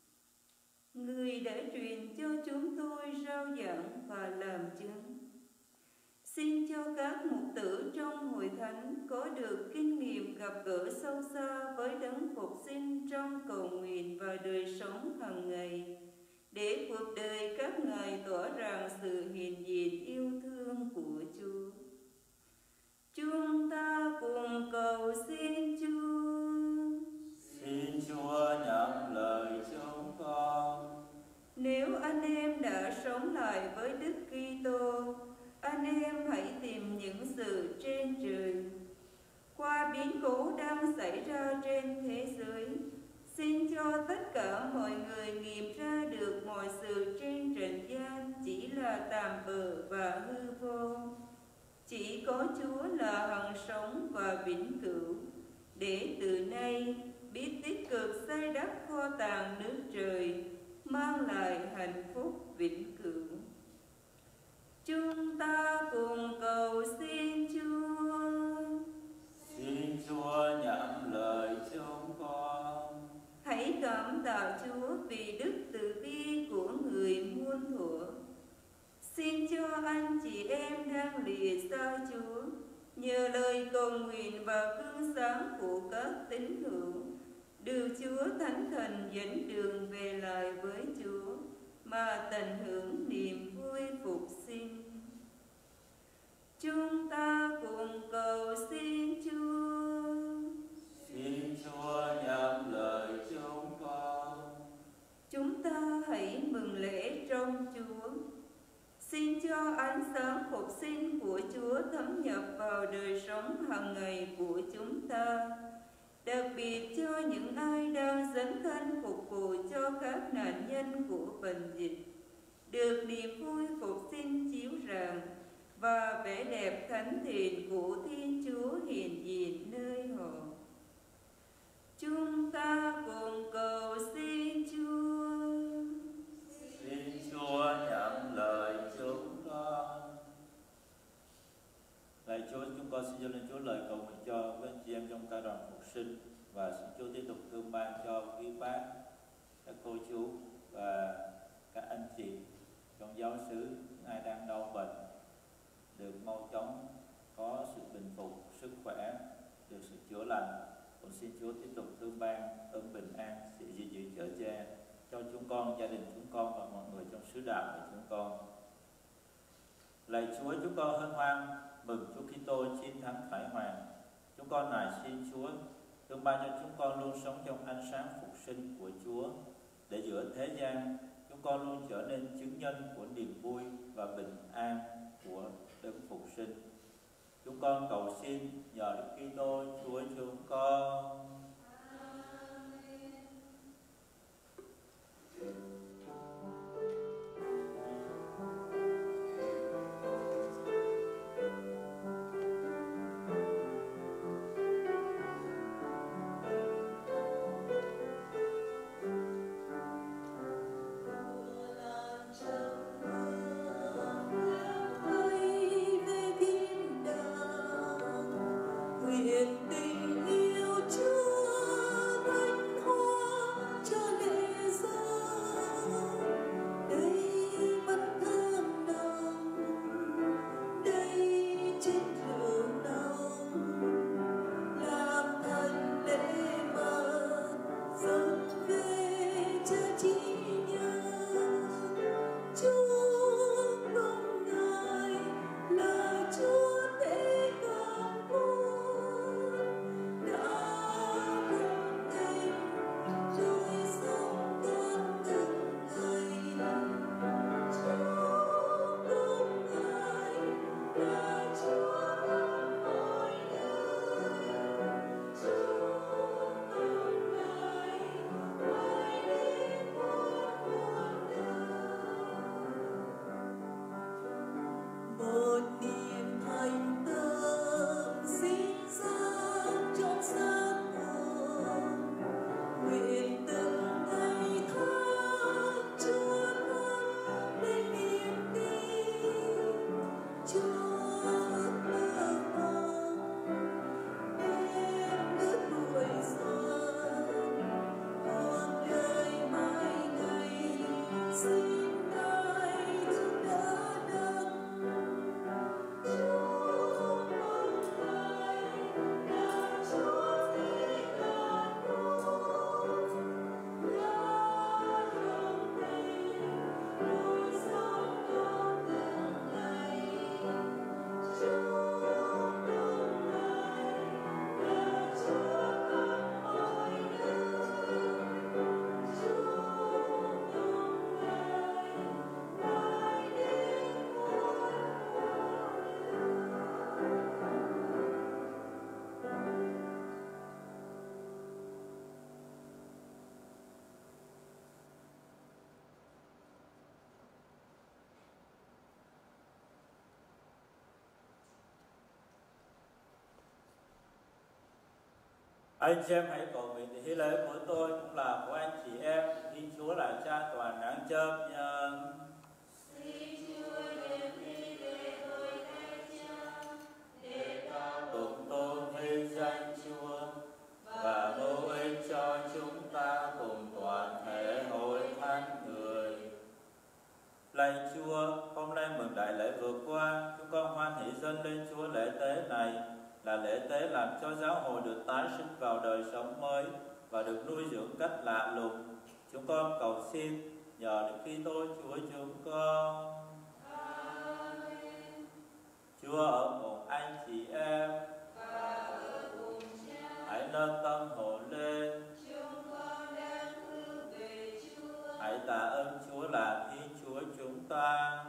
Speaker 2: Người đã truyền cho chúng tôi rao giảng và làm chứng. Xin cho các mục tử trong hội thánh có được kinh nghiệm gặp gỡ sâu xa với đấng phục sinh trong cầu nguyện và đời sống hàng ngày, để cuộc đời các ngài tỏa ràng sự hiện diện yêu thương của Chúa. Chúng ta cùng cầu xin Chúa.
Speaker 1: Xin Chúa nhận lời chúng con.
Speaker 2: Nếu anh em đã sống lại với Đức Kitô, anh em hãy tìm những sự trên trời. Qua biến cố đang xảy ra trên thế giới, xin cho tất cả mọi người nghiệm ra được mọi sự trên trần gian chỉ là tạm bợ và hư vô. Chỉ có Chúa là hằng sống và vĩnh cửu, để từ nay biết tích cực xây đắp kho tàng nước trời, mang lại hạnh phúc vĩnh cửu. Chúng ta cùng cầu xin Chúa.
Speaker 1: Xin Chúa nhận lời chúng con.
Speaker 2: Hãy cảm tạ Chúa vì đức từ bi của người muôn thuở. Xin cho anh chị em đang lìa xa Chúa, nhờ lời cầu nguyện và gương sáng của các tín hữu, được Chúa Thánh Thần dẫn đường về lại với Chúa, mà tận hưởng niềm vui phục sinh. Chúng ta cùng cầu xin Chúa.
Speaker 1: Xin Chúa nhậm lời chúng con.
Speaker 2: Chúng ta hãy mừng lễ trong Chúa. Xin cho ánh sáng phục sinh của Chúa thấm nhập vào đời sống hàng ngày của chúng ta, đặc biệt cho những ai đang dấn thân phục vụ cho các nạn nhân của bệnh dịch, được niềm vui phục sinh chiếu rạng và vẻ đẹp thánh thiện của Thiên Chúa hiện diện nơi họ. Chúng ta cùng cầu xin Chúa.
Speaker 1: Xin Chúa nhậm lời chúng con. Lạy Chúa, chúng con xin dâng lên Chúa lời cầu nguyện cho các anh chị em trong ca đoàn phục sinh, và xin Chúa tiếp tục thương ban cho quý bác, các cô chú và các anh chị trong giáo xứ, những ai đang đau bệnh được mau chóng có sự bình phục, sức khỏe, được sự chữa lành. Cũng xin Chúa tiếp tục thương ban ơn bình an, sự duy trì chở che cho chúng con, gia đình chúng con và mọi người trong xứ đạo của chúng con. Lạy Chúa, chúng con hân hoan mừng Chúa Kitô chiến thắng khải hoàn. Chúng con nài xin Chúa thương ban cho chúng con luôn sống trong ánh sáng phục sinh của Chúa, để giữa thế gian chúng con luôn trở nên chứng nhân của niềm vui và bình an của đấng phục sinh. Chúng con cầu xin nhờ Đức Kitô Chúa chúng con. Anh chị em hãy cầu nguyện để hy lễ của tôi cũng là của anh chị em. Thiên Chúa là Cha toàn năng chấp nhận.
Speaker 2: Xin Chúa đem hy lễ với Thánh Cha để ta
Speaker 1: tụng tôn vinh danh Chúa và vô ích cho chúng ta cùng toàn thể hội thánh người. Lạy Chúa, hôm nay mừng đại lễ vừa qua, chúng con hoan hỷ dâng lên Chúa lễ tế này, là lễ tế làm cho giáo hội được tái sinh vào đời sống mới và được nuôi dưỡng cách lạ lùng. Chúng con cầu xin nhờ Đức Kitô Chúa chúng con.
Speaker 2: Amen.
Speaker 1: Chúa ở cùng anh chị em. Hãy nâng tâm hồn lên. Hãy tạ ơn Chúa là Thiên Chúa chúng ta.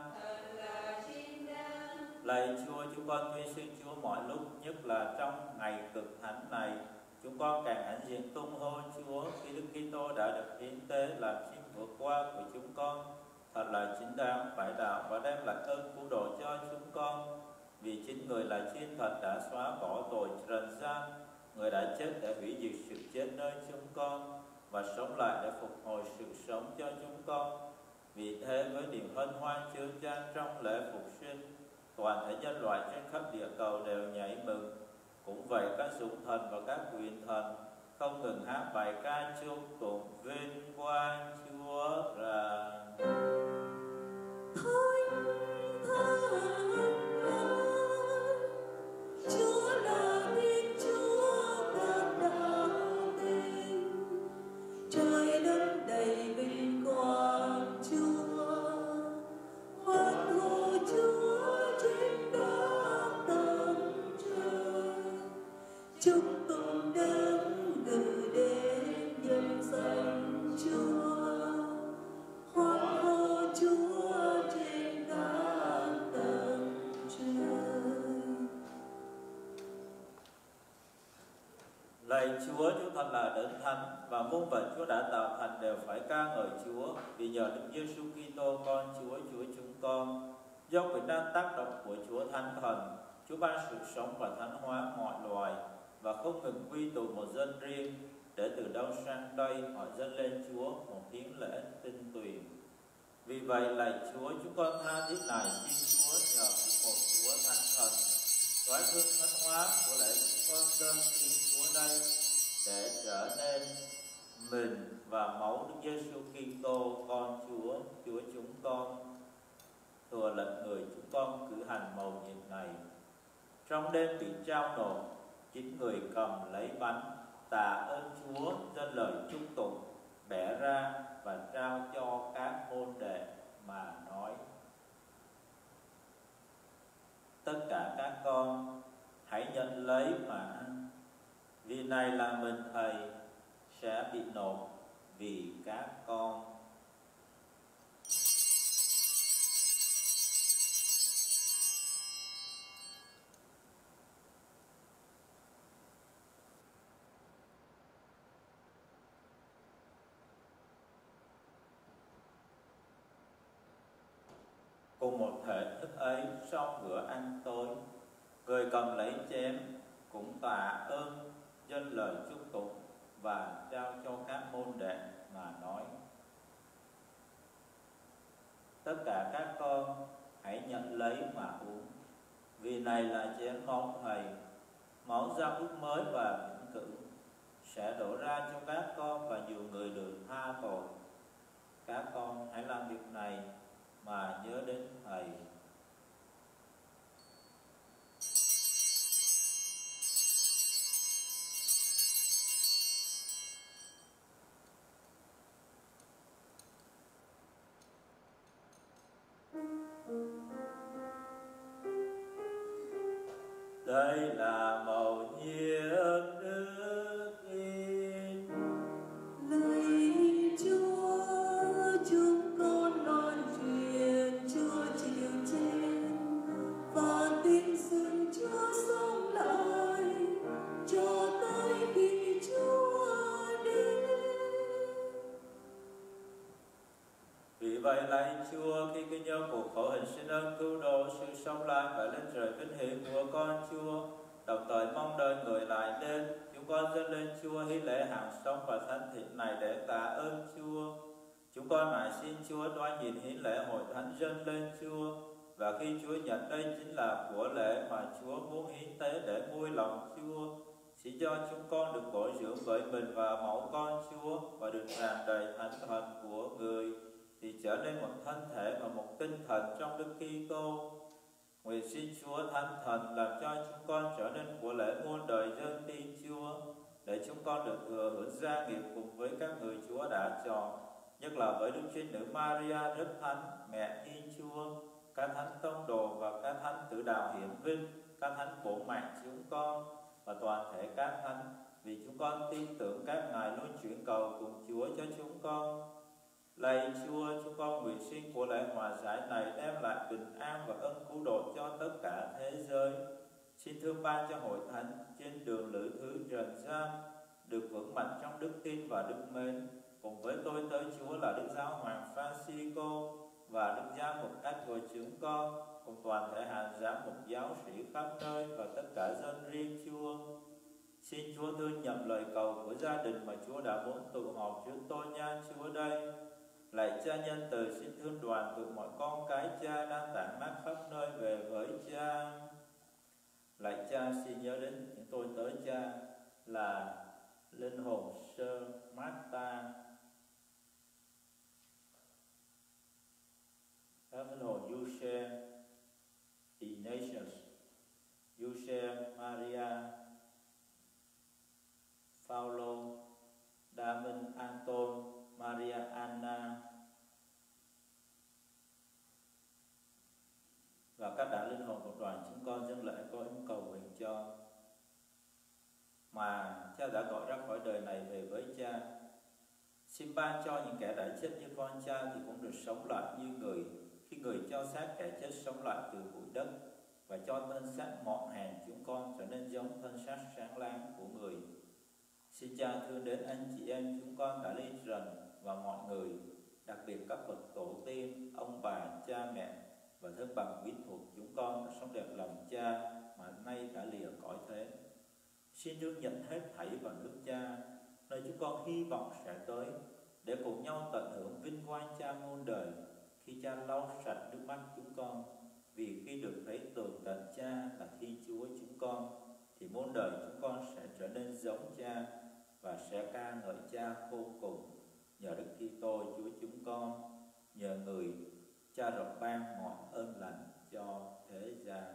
Speaker 1: Lạy Chúa, chúng con tuyên xưng Chúa mọi lúc, nhất là trong ngày cực thánh này. Chúng con càng hãnh diện tung hô Chúa khi Đức Kitô đã được hiến tế làm chiếc vượt qua của chúng con. Thật là chính đáng, phải đạo và đem lại ơn cứu độ cho chúng con. Vì chính người là chiên thật đã xóa bỏ tội trần gian, người đã chết để hủy diệt sự chết nơi chúng con và sống lại để phục hồi sự sống cho chúng con. Vì thế với niềm hân hoan chứa chan trong lễ phục sinh, toàn thể nhân loại trên khắp địa cầu đều nhảy mừng. Cũng vậy các dũng thần và các quyền thần không ngừng hát bài ca chúc tụng vinh quang Chúa rằng:
Speaker 2: Chúa là Thiên Chúa các đạo tình, trời đất đầy vinh quang Chúa, hoan hô Chúa trên các tầng trời, chúc tụng đấng ngự đến nhân danh Chúa, hoan hô Chúa trên các tầng trời.
Speaker 1: Lạy Chúa, Chúa thật là đấng thánh và muôn vật Chúa đã tạo thành đều phải ca ngợi Chúa, vì nhờ Đức Giêsu Kitô con Chúa, Chúa chúng con, do quyền năng tác động của Chúa Thánh Thần, Chúa ban sự sống và thánh hóa mọi loài và không ngừng quy tụ một dân riêng, để từ đâu sang đây họ dâng lên Chúa một hiến lễ tinh tuyền. Vì vậy lạy Chúa, chúng con tha thiết này xin Chúa nhờ một Chúa Thánh Thần gói hương thánh hóa của lễ chúng con dâng xin Chúa đây, để trở nên mình và máu Đức Giêsu Kitô con Chúa, Chúa chúng con. Thừa lệnh người chúng con cử hành mầu nhiệm này. Trong đêm bị trao nộp, chính người cầm lấy bánh, tạ ơn Chúa, dâng lời chúc tụng, bẻ ra và trao cho các môn đệ mà nói: tất cả các con hãy nhận lấy mà ăn, vì này là mình Thầy sẽ bị nộp vì các con. Cùng một thể thức ấy, sau bữa ăn tối, người cầm lấy chén cũng tạ ơn, dâng lời chúc tụng và trao cho các môn đệ mà nói: tất cả các con hãy nhận lấy mà uống, vì này là chén máu Thầy, máu giao ước mới và vĩnh cửu, sẽ đổ ra cho các con và nhiều người được tha tội. Các con hãy làm việc này mà nhớ đến Thầy. Đây là mầu nhiệm Đức in.
Speaker 2: Lạy Chúa, chúng con loan truyền Chúa chịu chết và tin xưng Chúa sống lại cho tới khi Chúa đến.
Speaker 1: Vì vậy lạy Chúa, khi cứ nhớ cuộc khổ hình sinh ơn cứu độ, sự sống lại và lên trời vinh hiển của con Chúa, đồng thời mong đợi người lại đến, chúng con dâng lên Chúa hiến lễ hằng sống và thánh thịt này để tạ ơn Chúa. Chúng con lại xin Chúa đoan nhìn hiến lễ hội thánh dâng lên Chúa, và khi Chúa nhận đây chính là của lễ mà Chúa muốn hiến tế để vui lòng Chúa, chỉ cho chúng con được bổ dưỡng bởi mình và máu con Chúa và được tràn đầy thánh thần của người, thì trở nên một thân thể và một tinh thần trong Đức Kitô. Nguyện xin Chúa Thánh Thần làm cho chúng con trở nên của lễ muôn đời dân tin Chúa, để chúng con được thừa hưởng gia nghiệp cùng với các người Chúa đã chọn, nhất là với Đức Trinh Nữ Maria rất thánh, mẹ Thiên Chúa, các thánh tông đồ và các thánh tử đạo hiển vinh, các thánh bổ mạng chúng con và toàn thể các thánh, vì chúng con tin tưởng các ngài luôn chuyển cầu cùng Chúa cho chúng con. Lạy Chúa, chúng con nguyện xin của lễ hòa giải này đem lại bình an và ân cứu độ cho tất cả thế giới. Xin thương ban cho hội thánh trên đường lữ thứ trần gian được vững mạnh trong đức tin và đức mến, cùng với tôi tới Chúa là Đức Giáo Hoàng Francisco và Đức Giám mục các của chúng con, cùng toàn thể hàng giám mục giáo sĩ khắp nơi và tất cả dân riêng Chúa. Xin Chúa thương nhậm lời cầu của gia đình mà Chúa đã muốn tụ họp trước tôi nhan Chúa đây. Lạy Cha nhân từ, xin thương đoàn tụ mọi con cái Cha đang tản mát khắp nơi về với Cha. Lạy Cha, xin nhớ đến những tôi tới Cha là linh hồn Sơ Marta, các linh hồn Giuse, Ignatius, Giuse Maria, Paulo, Damin Anton, Maria Anna và các đại linh hồn của đoàn chúng con dâng lễ có ứng cầu nguyện cho mà Cha đã gọi ra khỏi đời này về với Cha. Xin ban cho những kẻ đã chết như con Cha thì cũng được sống lại như người, khi người cho xác kẻ chết sống lại từ bụi đất, và cho thân xác mọn hèn chúng con trở nên giống thân xác sáng láng của người. Xin Cha thương đến anh chị em chúng con đã ly trần và mọi người, đặc biệt các bậc tổ tiên, ông bà, cha mẹ và thân bằng quyến thuộc chúng con đã sống đẹp lòng Cha mà nay đã lìa cõi thế. Xin đương nhận hết thảy vào nước Cha, nơi chúng con hy vọng sẽ tới, để cùng nhau tận hưởng vinh quang Cha muôn đời, khi Cha lau sạch nước mắt chúng con. Vì khi được thấy tường tận Cha là Thiên Chúa chúng con, thì muôn đời chúng con sẽ trở nên giống Cha và sẽ ca ngợi Cha vô cùng. Nhờ Đức Kitô Chúa chúng con, nhờ người Cha rộng ban mọi ơn lành cho thế gian.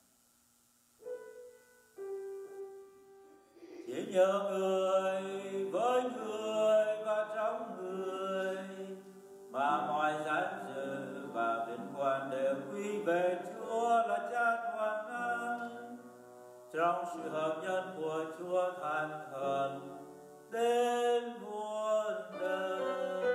Speaker 1: Chỉ nhờ người, với người và trong người, mà mọi danh dự và vinh quang đều quy về Chúa là Cha toàn năng. Trong sự hợp nhất của Chúa Thánh Thần đến muôn đời.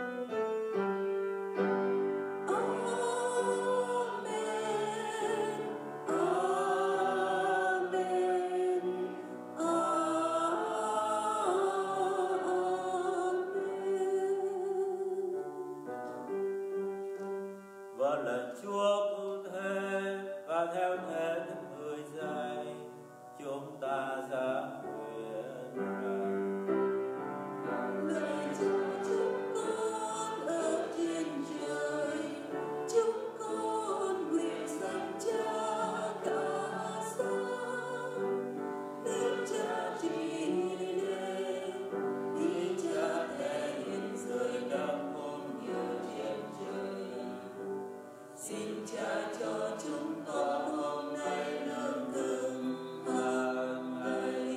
Speaker 1: Chúa cũng thế, và theo thế Đức người dạy, chúng ta ra nguyện rằng
Speaker 2: lời Chúa chúng con ở trên trời, chúng con nguyện dâng Cha cả sáng. Nếu Cha trị nên, ý Cha thể hiện dưới đất cũng như trên trời. Xin Cha cho chúng con hôm nay lương thực hàng ngày,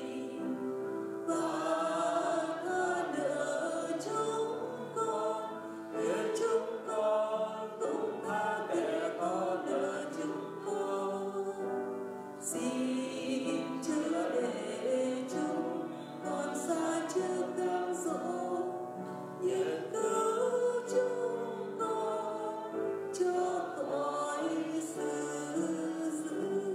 Speaker 2: và tha nợ chúng con như chúng con cũng tha kẻ có nợ chúng con. Xin chớ để chúng con xa trước cám dỗ, nhưng cứu chúng con cho khỏi sự dữ.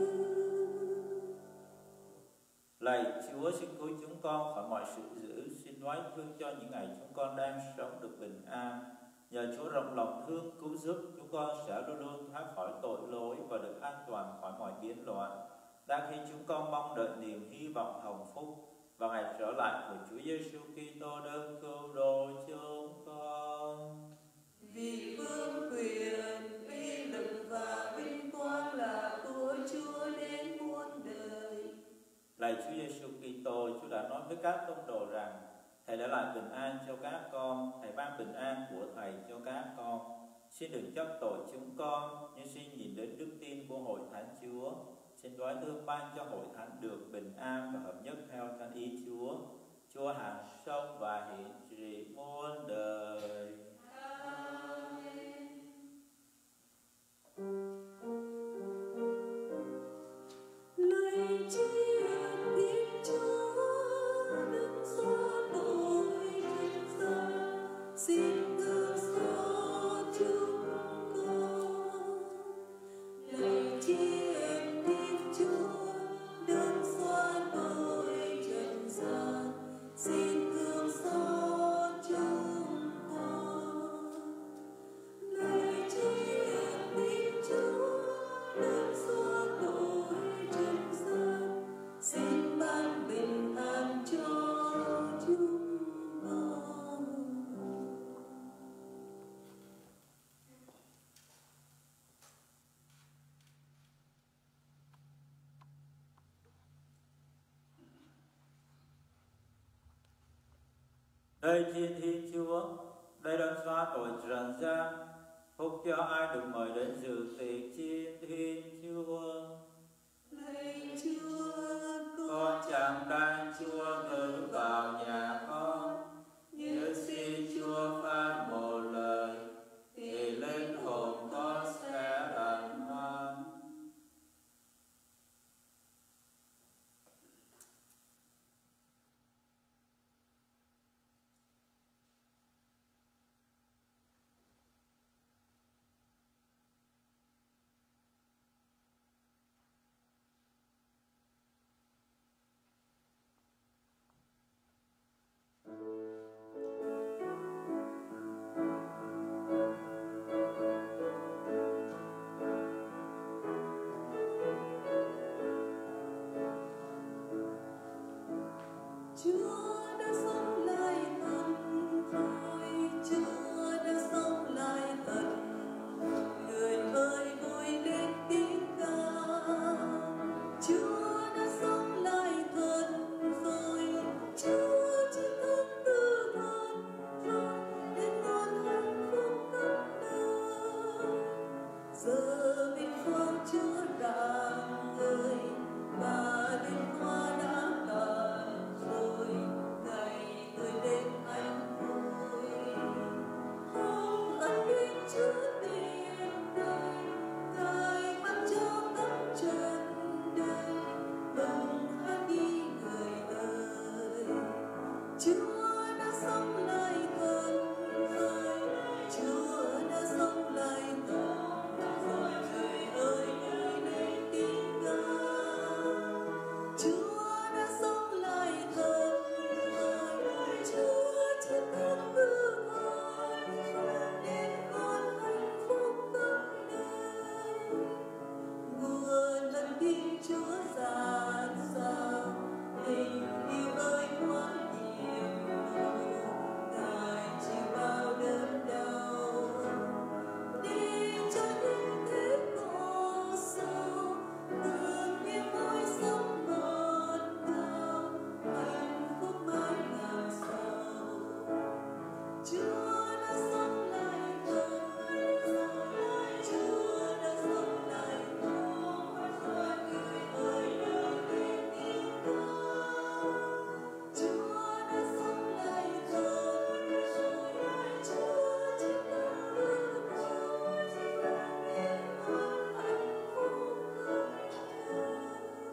Speaker 1: Lạy Chúa, xin cứu chúng con khỏi mọi sự dữ, xin đoái thương cho những ngày chúng con đang sống được bình an. Nhờ Chúa rộng lòng thương cứu giúp, chúng con sẽ luôn luôn thoát khỏi tội lỗi và được an toàn khỏi mọi biến loạn. Đang khi chúng con mong đợi niềm hy vọng hồng phúc và ngày trở lại của Chúa Giêsu Kitô đấng cứu độ chúng con.
Speaker 2: Vì vương quyền, uy lực và vinh quang là của Chúa đến muôn đời.
Speaker 1: Lạy Chúa Giêsu Kitô, Chúa đã nói với các tông đồ rằng Thầy đã lại bình an cho các con, Thầy ban bình an của Thầy cho các con. Xin đừng trách tội chúng con, nhưng xin nhìn đến đức tin của hội thánh Chúa. Xin đoái thương ban cho hội thánh được bình an và hợp nhất theo thánh ý Chúa. Chúa hàng sống và hiện trị muôn đời.
Speaker 2: Amen.
Speaker 1: Lạy Thiên Thiên Chúa, đây đã xóa tội trần gian, phúc cho ai được mời đến dự tiệc Thiên Thiên Chúa.
Speaker 2: Lạy Chúa,
Speaker 1: Con chẳng đang Chúa ngự vào nhà con, nhưng xin Chúa phán một lời, thì linh hồn con sẽ đàng hoàng.
Speaker 2: Chúa đã sống lại thật rồi, Chúa đã sống lại thật. Người ơi vui lên tiếng ca. Chúa đã sống lại thật rồi, Chúa chiến thắng tử thần rồi, đến con hạnh phúc khắp nơi. Giờ vinh quang Chúa rạng ngời, và đêm qua đã tàn rồi, ngày tới đến anh vui. Hồng ân đến Chúa tiền đời, Ngài ban cho khắp trần đời, mừng hát đi người ơi. Chúa đã sống lại thật rồi, Chúa đã sống lại thật rồi, người ơi vui lên tiếng ca. Chúa đã sống lại thật rồi, Chúa chiến thắng tử thần rồi, đến con hạnh phúc khắp nơi. Nguồn ân Thiên Chúa dạt dào, tình yêu ơi quá nhiều, Ngài chịu bao đớn đau, để cho những thế khổ sâu, thương yêu mỗi sống ngọt ngào, hạnh phúc mãi ngàn sau. Chúa đã sống lại thật rồi, Chúa đã sống lại thật rồi, người ơi đời lên tiếng ca. Chúa đã sống lại thật rồi, Chúa chiến thắng tử thần rồi, đến con hạnh phúc khắp nơi.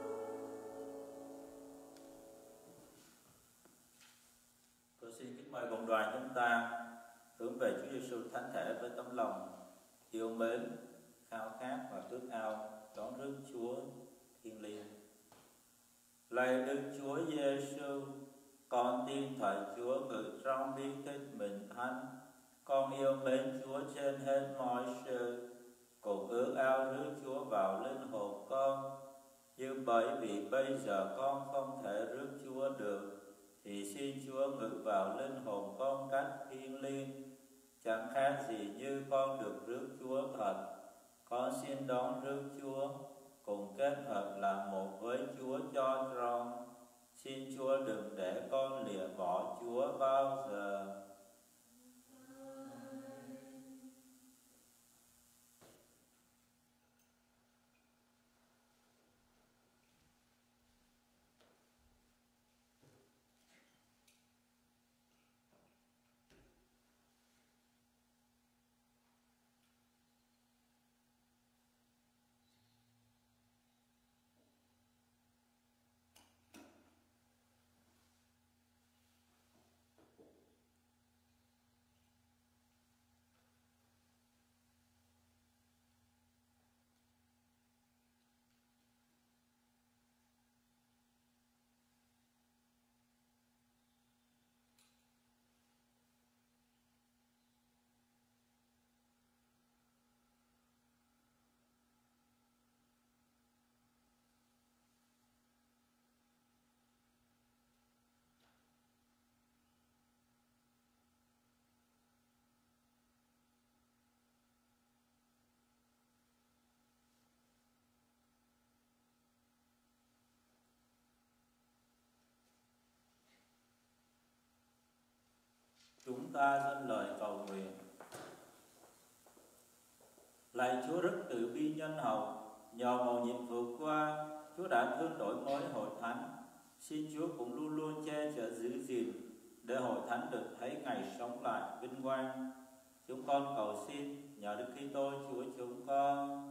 Speaker 1: Tôi xin kính mời cộng đoàn chúng ta hướng về Chúa Giêsu thánh thể với tấm lòng yêu mến, khao khát và ước ao đón rước Chúa thiêng liêng. Lạy Đức Chúa Giêsu, con tin thầy Chúa ngự trong bí tích mình thánh, con yêu mến Chúa trên hết mọi sự, cùng ước ao rước Chúa vào linh hồn con. Nhưng bởi vì bây giờ con không thể rước Chúa được, thì xin Chúa ngự vào linh hồn con cách thiêng liêng, chẳng khác gì như con được rước Chúa thật. Con xin đón rước Chúa, cùng kết hợp làm một với Chúa cho trọn. Xin Chúa đừng để con lìa bỏ Chúa bao giờ. ta dâng lời cầu nguyện. Lạy Chúa rất từ bi nhân hậu, nhờ mầu nhiệm vừa qua, Chúa đã thương đổi mới hội thánh. Xin Chúa cũng luôn luôn che chở giữ gìn để hội thánh được thấy ngày sống lại vinh quang. Chúng con cầu xin nhờ Đức Kitô Chúa chúng con.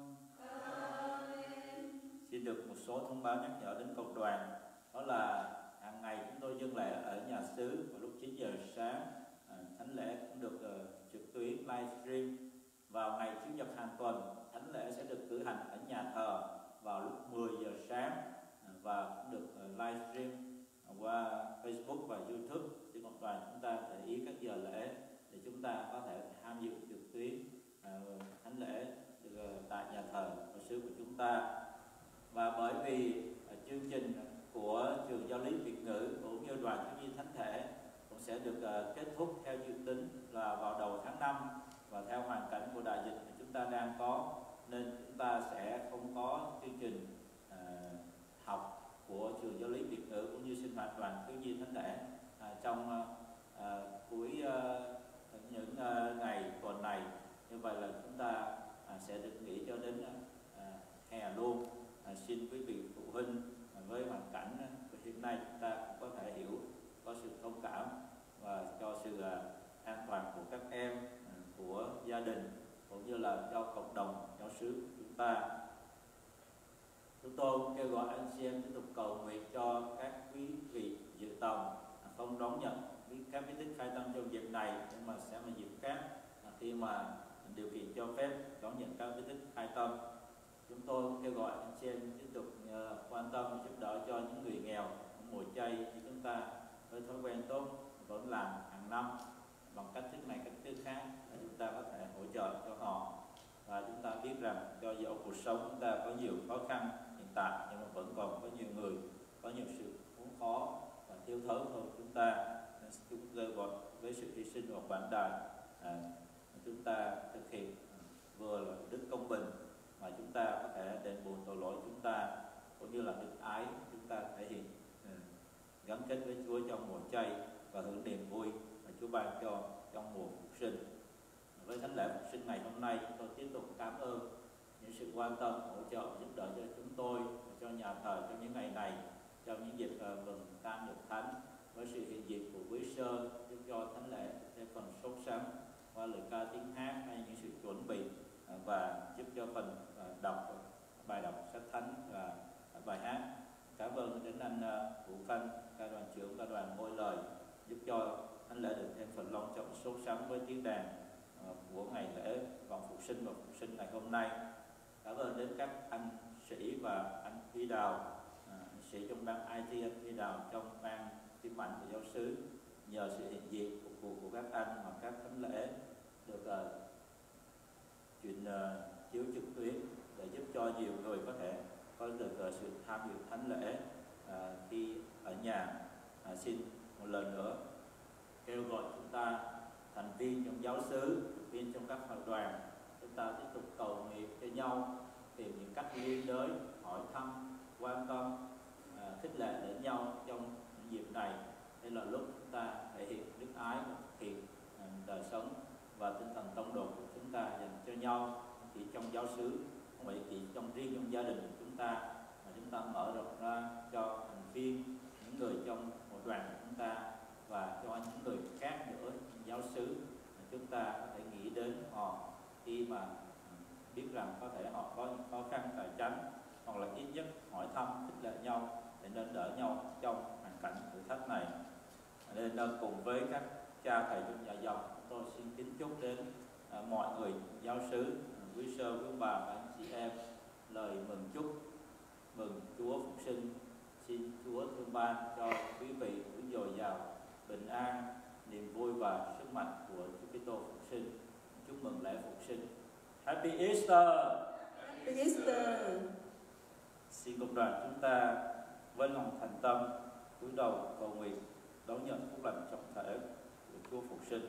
Speaker 1: Xin được một số thông báo nhắc nhở đến cộng đoàn. Đó là hàng ngày chúng tôi dâng lễ ở nhà xứ vào lúc 9 giờ sáng. Thánh lễ cũng được trực tuyến livestream. Vào ngày Chủ nhật hàng tuần, thánh lễ sẽ được cử hành ở nhà thờ vào lúc 10 giờ sáng và cũng được livestream qua Facebook và YouTube. Thì cộng đoàn chúng ta để ý các giờ lễ để chúng ta có thể tham dự trực tuyến thánh lễ tại nhà thờ của xứ của chúng ta. Và bởi vì chương trình của trường giáo lý Việt ngữ cũng như đoàn thiếu nhi thánh thể cũng sẽ được kết thúc theo dự tính là vào đầu tháng 5, và theo hoàn cảnh của đại dịch mà chúng ta đang có nên chúng ta sẽ không có chương trình học của trường giáo lý Việt ngữ cũng như sinh hoạt đoàn thiếu nhi thánh thể trong cuối những ngày tuần này. Như vậy là chúng ta sẽ được nghỉ cho đến hè luôn. Xin quý vị phụ huynh với hoàn cảnh hiện nay chúng ta cũng có thể hiểu, có sự thông cảm và cho sự an toàn của các em, của gia đình cũng như là cho cộng đồng giáo xứ chúng ta. Chúng tôi kêu gọi anh chị em tiếp tục cầu nguyện cho các quý vị dự tòng không đón nhận các bí tích khai tâm trong dịp này, nhưng mà sẽ là dịp khác khi mà điều kiện cho phép đón nhận các bí tích khai tâm. Chúng tôi kêu gọi anh chị em tiếp tục quan tâm và giúp đỡ cho những người nghèo mùa chay như chúng ta với thói quen tốt vẫn làm hàng năm bằng cách thức này cách thức khác để chúng ta có thể hỗ trợ cho họ. Và chúng ta biết rằng do dẫu cuộc sống chúng ta có nhiều khó khăn hiện tại, nhưng mà vẫn còn có nhiều người có nhiều sự khốn khó và thiếu thốn hơn chúng ta. Chúng tôi gọi với sự hy sinh và quảng đại chúng ta thực hiện vừa là đức công bình mà chúng ta có thể đền bù tội lỗi chúng ta, cũng như là đức ái chúng ta thể hiện gắn kết với Chúa trong mùa chay và hưởng niềm vui mà Chúa ban cho trong mùa phục sinh. Với thánh lễ phục sinh ngày hôm nay, chúng tôi tiếp tục cảm ơn những sự quan tâm, hỗ trợ, giúp đỡ cho chúng tôi và cho nhà thờ trong những ngày này, trong những dịp mừng Tam Nhật Thánh, với sự hiện diện của quý sơ giúp cho thánh lễ thêm phần sốt sắng qua lời ca tiếng hát hay những sự chuẩn bị và giúp cho phần đọc bài đọc sách thánh và bài hát. Cảm ơn đến anh Vũ Khanh, ca đoàn trưởng ca đoàn Ngôi Lời, giúp cho thánh lễ được thêm phần long trọng sốt sắng với tiếng đàn của ngày lễ vòng phục sinh và phục sinh ngày hôm nay. Cảm ơn đến các anh sĩ và anh Phi Đào, anh sĩ trong ban IT, anh Phi Đào trong ban phim ảnh của giáo xứ. Nhờ sự hiện diện phục vụ của các anh mà các thánh lễ được truyền chiếu trực tuyến để giúp cho nhiều người có thể có được sự tham dự thánh lễ khi ở nhà. Xin một lần nữa kêu gọi chúng ta thành viên trong giáo xứ, thành viên trong các hội đoàn, chúng ta tiếp tục cầu nguyện cho nhau, tìm những cách liên đới, hỏi thăm, quan tâm, khích lệ lẫn nhau trong những dịp này. Đây là lúc chúng ta thể hiện đức ái và thực hiện đời sống và tinh thần tông đồ của chúng ta dành cho nhau, không chỉ trong giáo xứ, không phải chỉ trong riêng trong gia đình của chúng ta, mà chúng ta mở rộng ra cho thành viên, những người trong hội đoàn của chúng ta và cho những người khác nữa trong giáo xứ. Chúng ta có thể nghĩ đến họ khi mà biết rằng có thể họ có những khó khăn tài chánh, hoặc là ít nhất hỏi thăm, khích lệ nhau để nên đỡ nhau trong hoàn cảnh thử thách này. Nên cùng với các cha thầy trong nhà dòng, tôi xin kính chúc đến mọi người giáo xứ, quý sơ, quý bà và anh chị em lời mừng chúc mừng Chúa phục sinh. Xin Chúa thương ban cho quý vị cũng dồi dào bình an, niềm vui và sức mạnh của Chúa Kitô phục sinh. Chúc mừng lễ phục sinh. Happy Easter!
Speaker 2: Happy Easter!
Speaker 1: Xin cộng đoàn chúng ta với lòng thành tâm cúi đầu cầu nguyện đón nhận phúc lành trọng thể của Chúa phục sinh.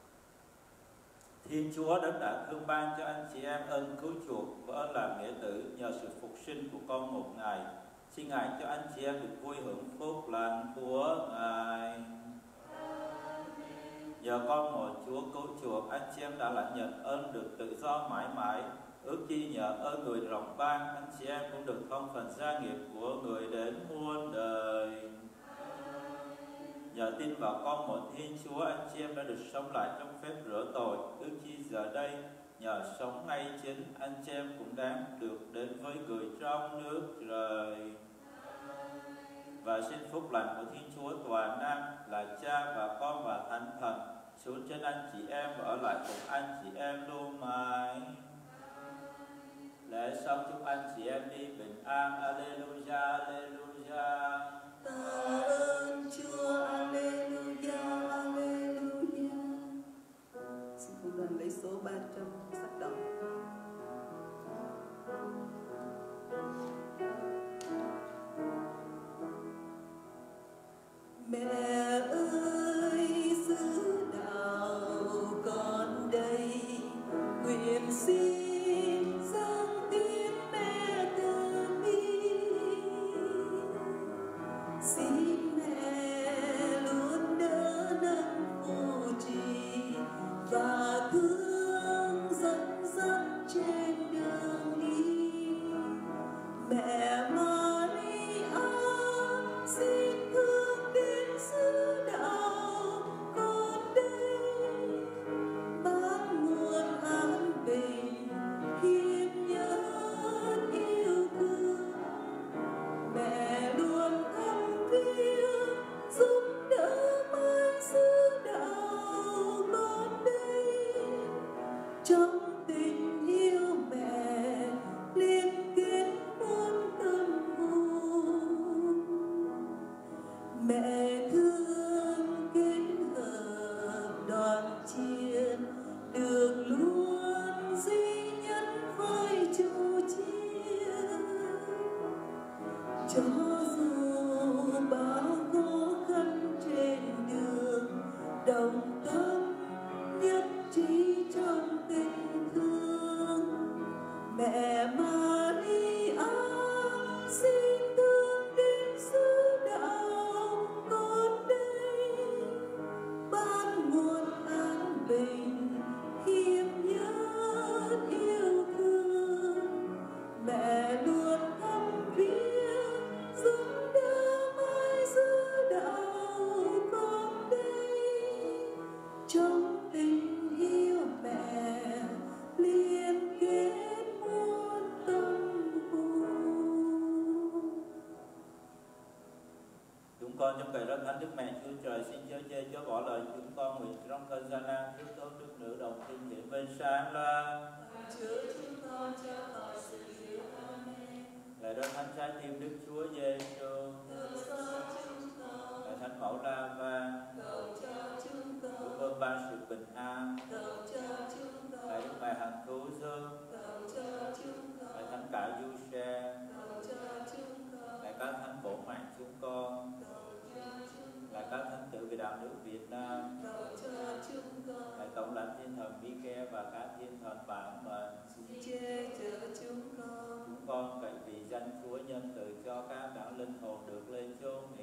Speaker 1: Thiên Chúa đã thương ban cho anh chị em ơn cứu chuộc và ơn làm nghĩa tử nhờ sự phục sinh của con một Ngài. Xin Ngài cho anh chị em được vui hưởng phúc lành của Ngài. Nhờ con một Chúa cứu chuộc, anh chị em đã lãnh nhận ơn được tự do mãi mãi. Ước chi nhờ ơn người rộng ban, anh chị em cũng được thông phần gia nghiệp của người đến muôn đời. Nhờ tin vào con một Thiên Chúa, anh chị em đã được sống lại trong phép rửa tội. Ước chi giờ đây nhờ sống ngay chính, anh chị em cũng đáng được đến với người trong nước trời. Và xin phúc lành của Thiên Chúa toàn năng là Cha và Con và Thánh Thần xuống trên anh chị em và ở lại cùng anh chị em luôn mãi. Lễ xong chúc anh chị em đi bình an. Alleluia, Alleluia.
Speaker 2: Ta ơn Chúa, Alleluia, Alleluia. Xin cùng đoàn lấy số 300 sắc động. Mẹ ơi, xứ đạo con đây, nguyện xin dâng tiếng mẹ từ bi. Xin mẹ luôn đỡ nâng phù trì và thương dẫn dắt trên đường đi. Mẹ Maria, xin thương đến xứ đạo con đây, ban nguồn an bình hiếm nhất yêu thương. Mẹ luôn thăm viếng giúp đỡ mãi xứ đạo con đây, trong tình yêu mẹ liên kết muôn tâm hồn. Mẹ thương kết hợp đoàn chiên được luôn duy nhất với chủ chiên. Cho dù bao khó khăn trên đường, đồng tâm nhất trí trong tình thương. Mẹ Maria, xin thương đến xứ đạo con đây, ban nguồn an bình hiếm nhất yêu thương. Mẹ luôn thăm viếng giúp đỡ mãi xứ đạo con đây, trong tình yêu mẹ liên kết muôn tâm hồn.
Speaker 1: Chúng con trong cậy rất thánh Đức Mẹ Chúa Trời xin chớ chê chớ bỏ lời chúng con, nguyện trong cơn gian nan trước tốt đức nữ đồng trinh hiển bên sáng la.
Speaker 2: Chứa chúng con cho khỏi sự yếu. Amen.
Speaker 1: Lạy đó thánh trái tim Đức Chúa Giêsu,
Speaker 2: Cầu cho chúng con,
Speaker 1: lạy thánh mẫu La Vang,
Speaker 2: cầu cho chúng
Speaker 1: cũng
Speaker 2: con,
Speaker 1: ơn ban sự bình an.
Speaker 2: cầu cho chúng
Speaker 1: Lạy
Speaker 2: con,
Speaker 1: Đức Mẹ hằng cứu dương,
Speaker 2: cầu cho chúng
Speaker 1: lạy
Speaker 2: con,
Speaker 1: thánh cả Du Xe,
Speaker 2: cầu cho chúng con,
Speaker 1: lạy các thánh bổ mạng chúng con,
Speaker 2: cầu cho chúng
Speaker 1: lạy các thánh tử về đạo nước Việt Nam,
Speaker 2: cầu cho chúng con,
Speaker 1: lạy tổng lãnh thiên thần Michael và các thiên thần bản mệnh.
Speaker 2: xin che chở chúng con.
Speaker 1: Chúng con cậy vì danh Chúa nhân từ cho các đảo linh hồn được lên chốn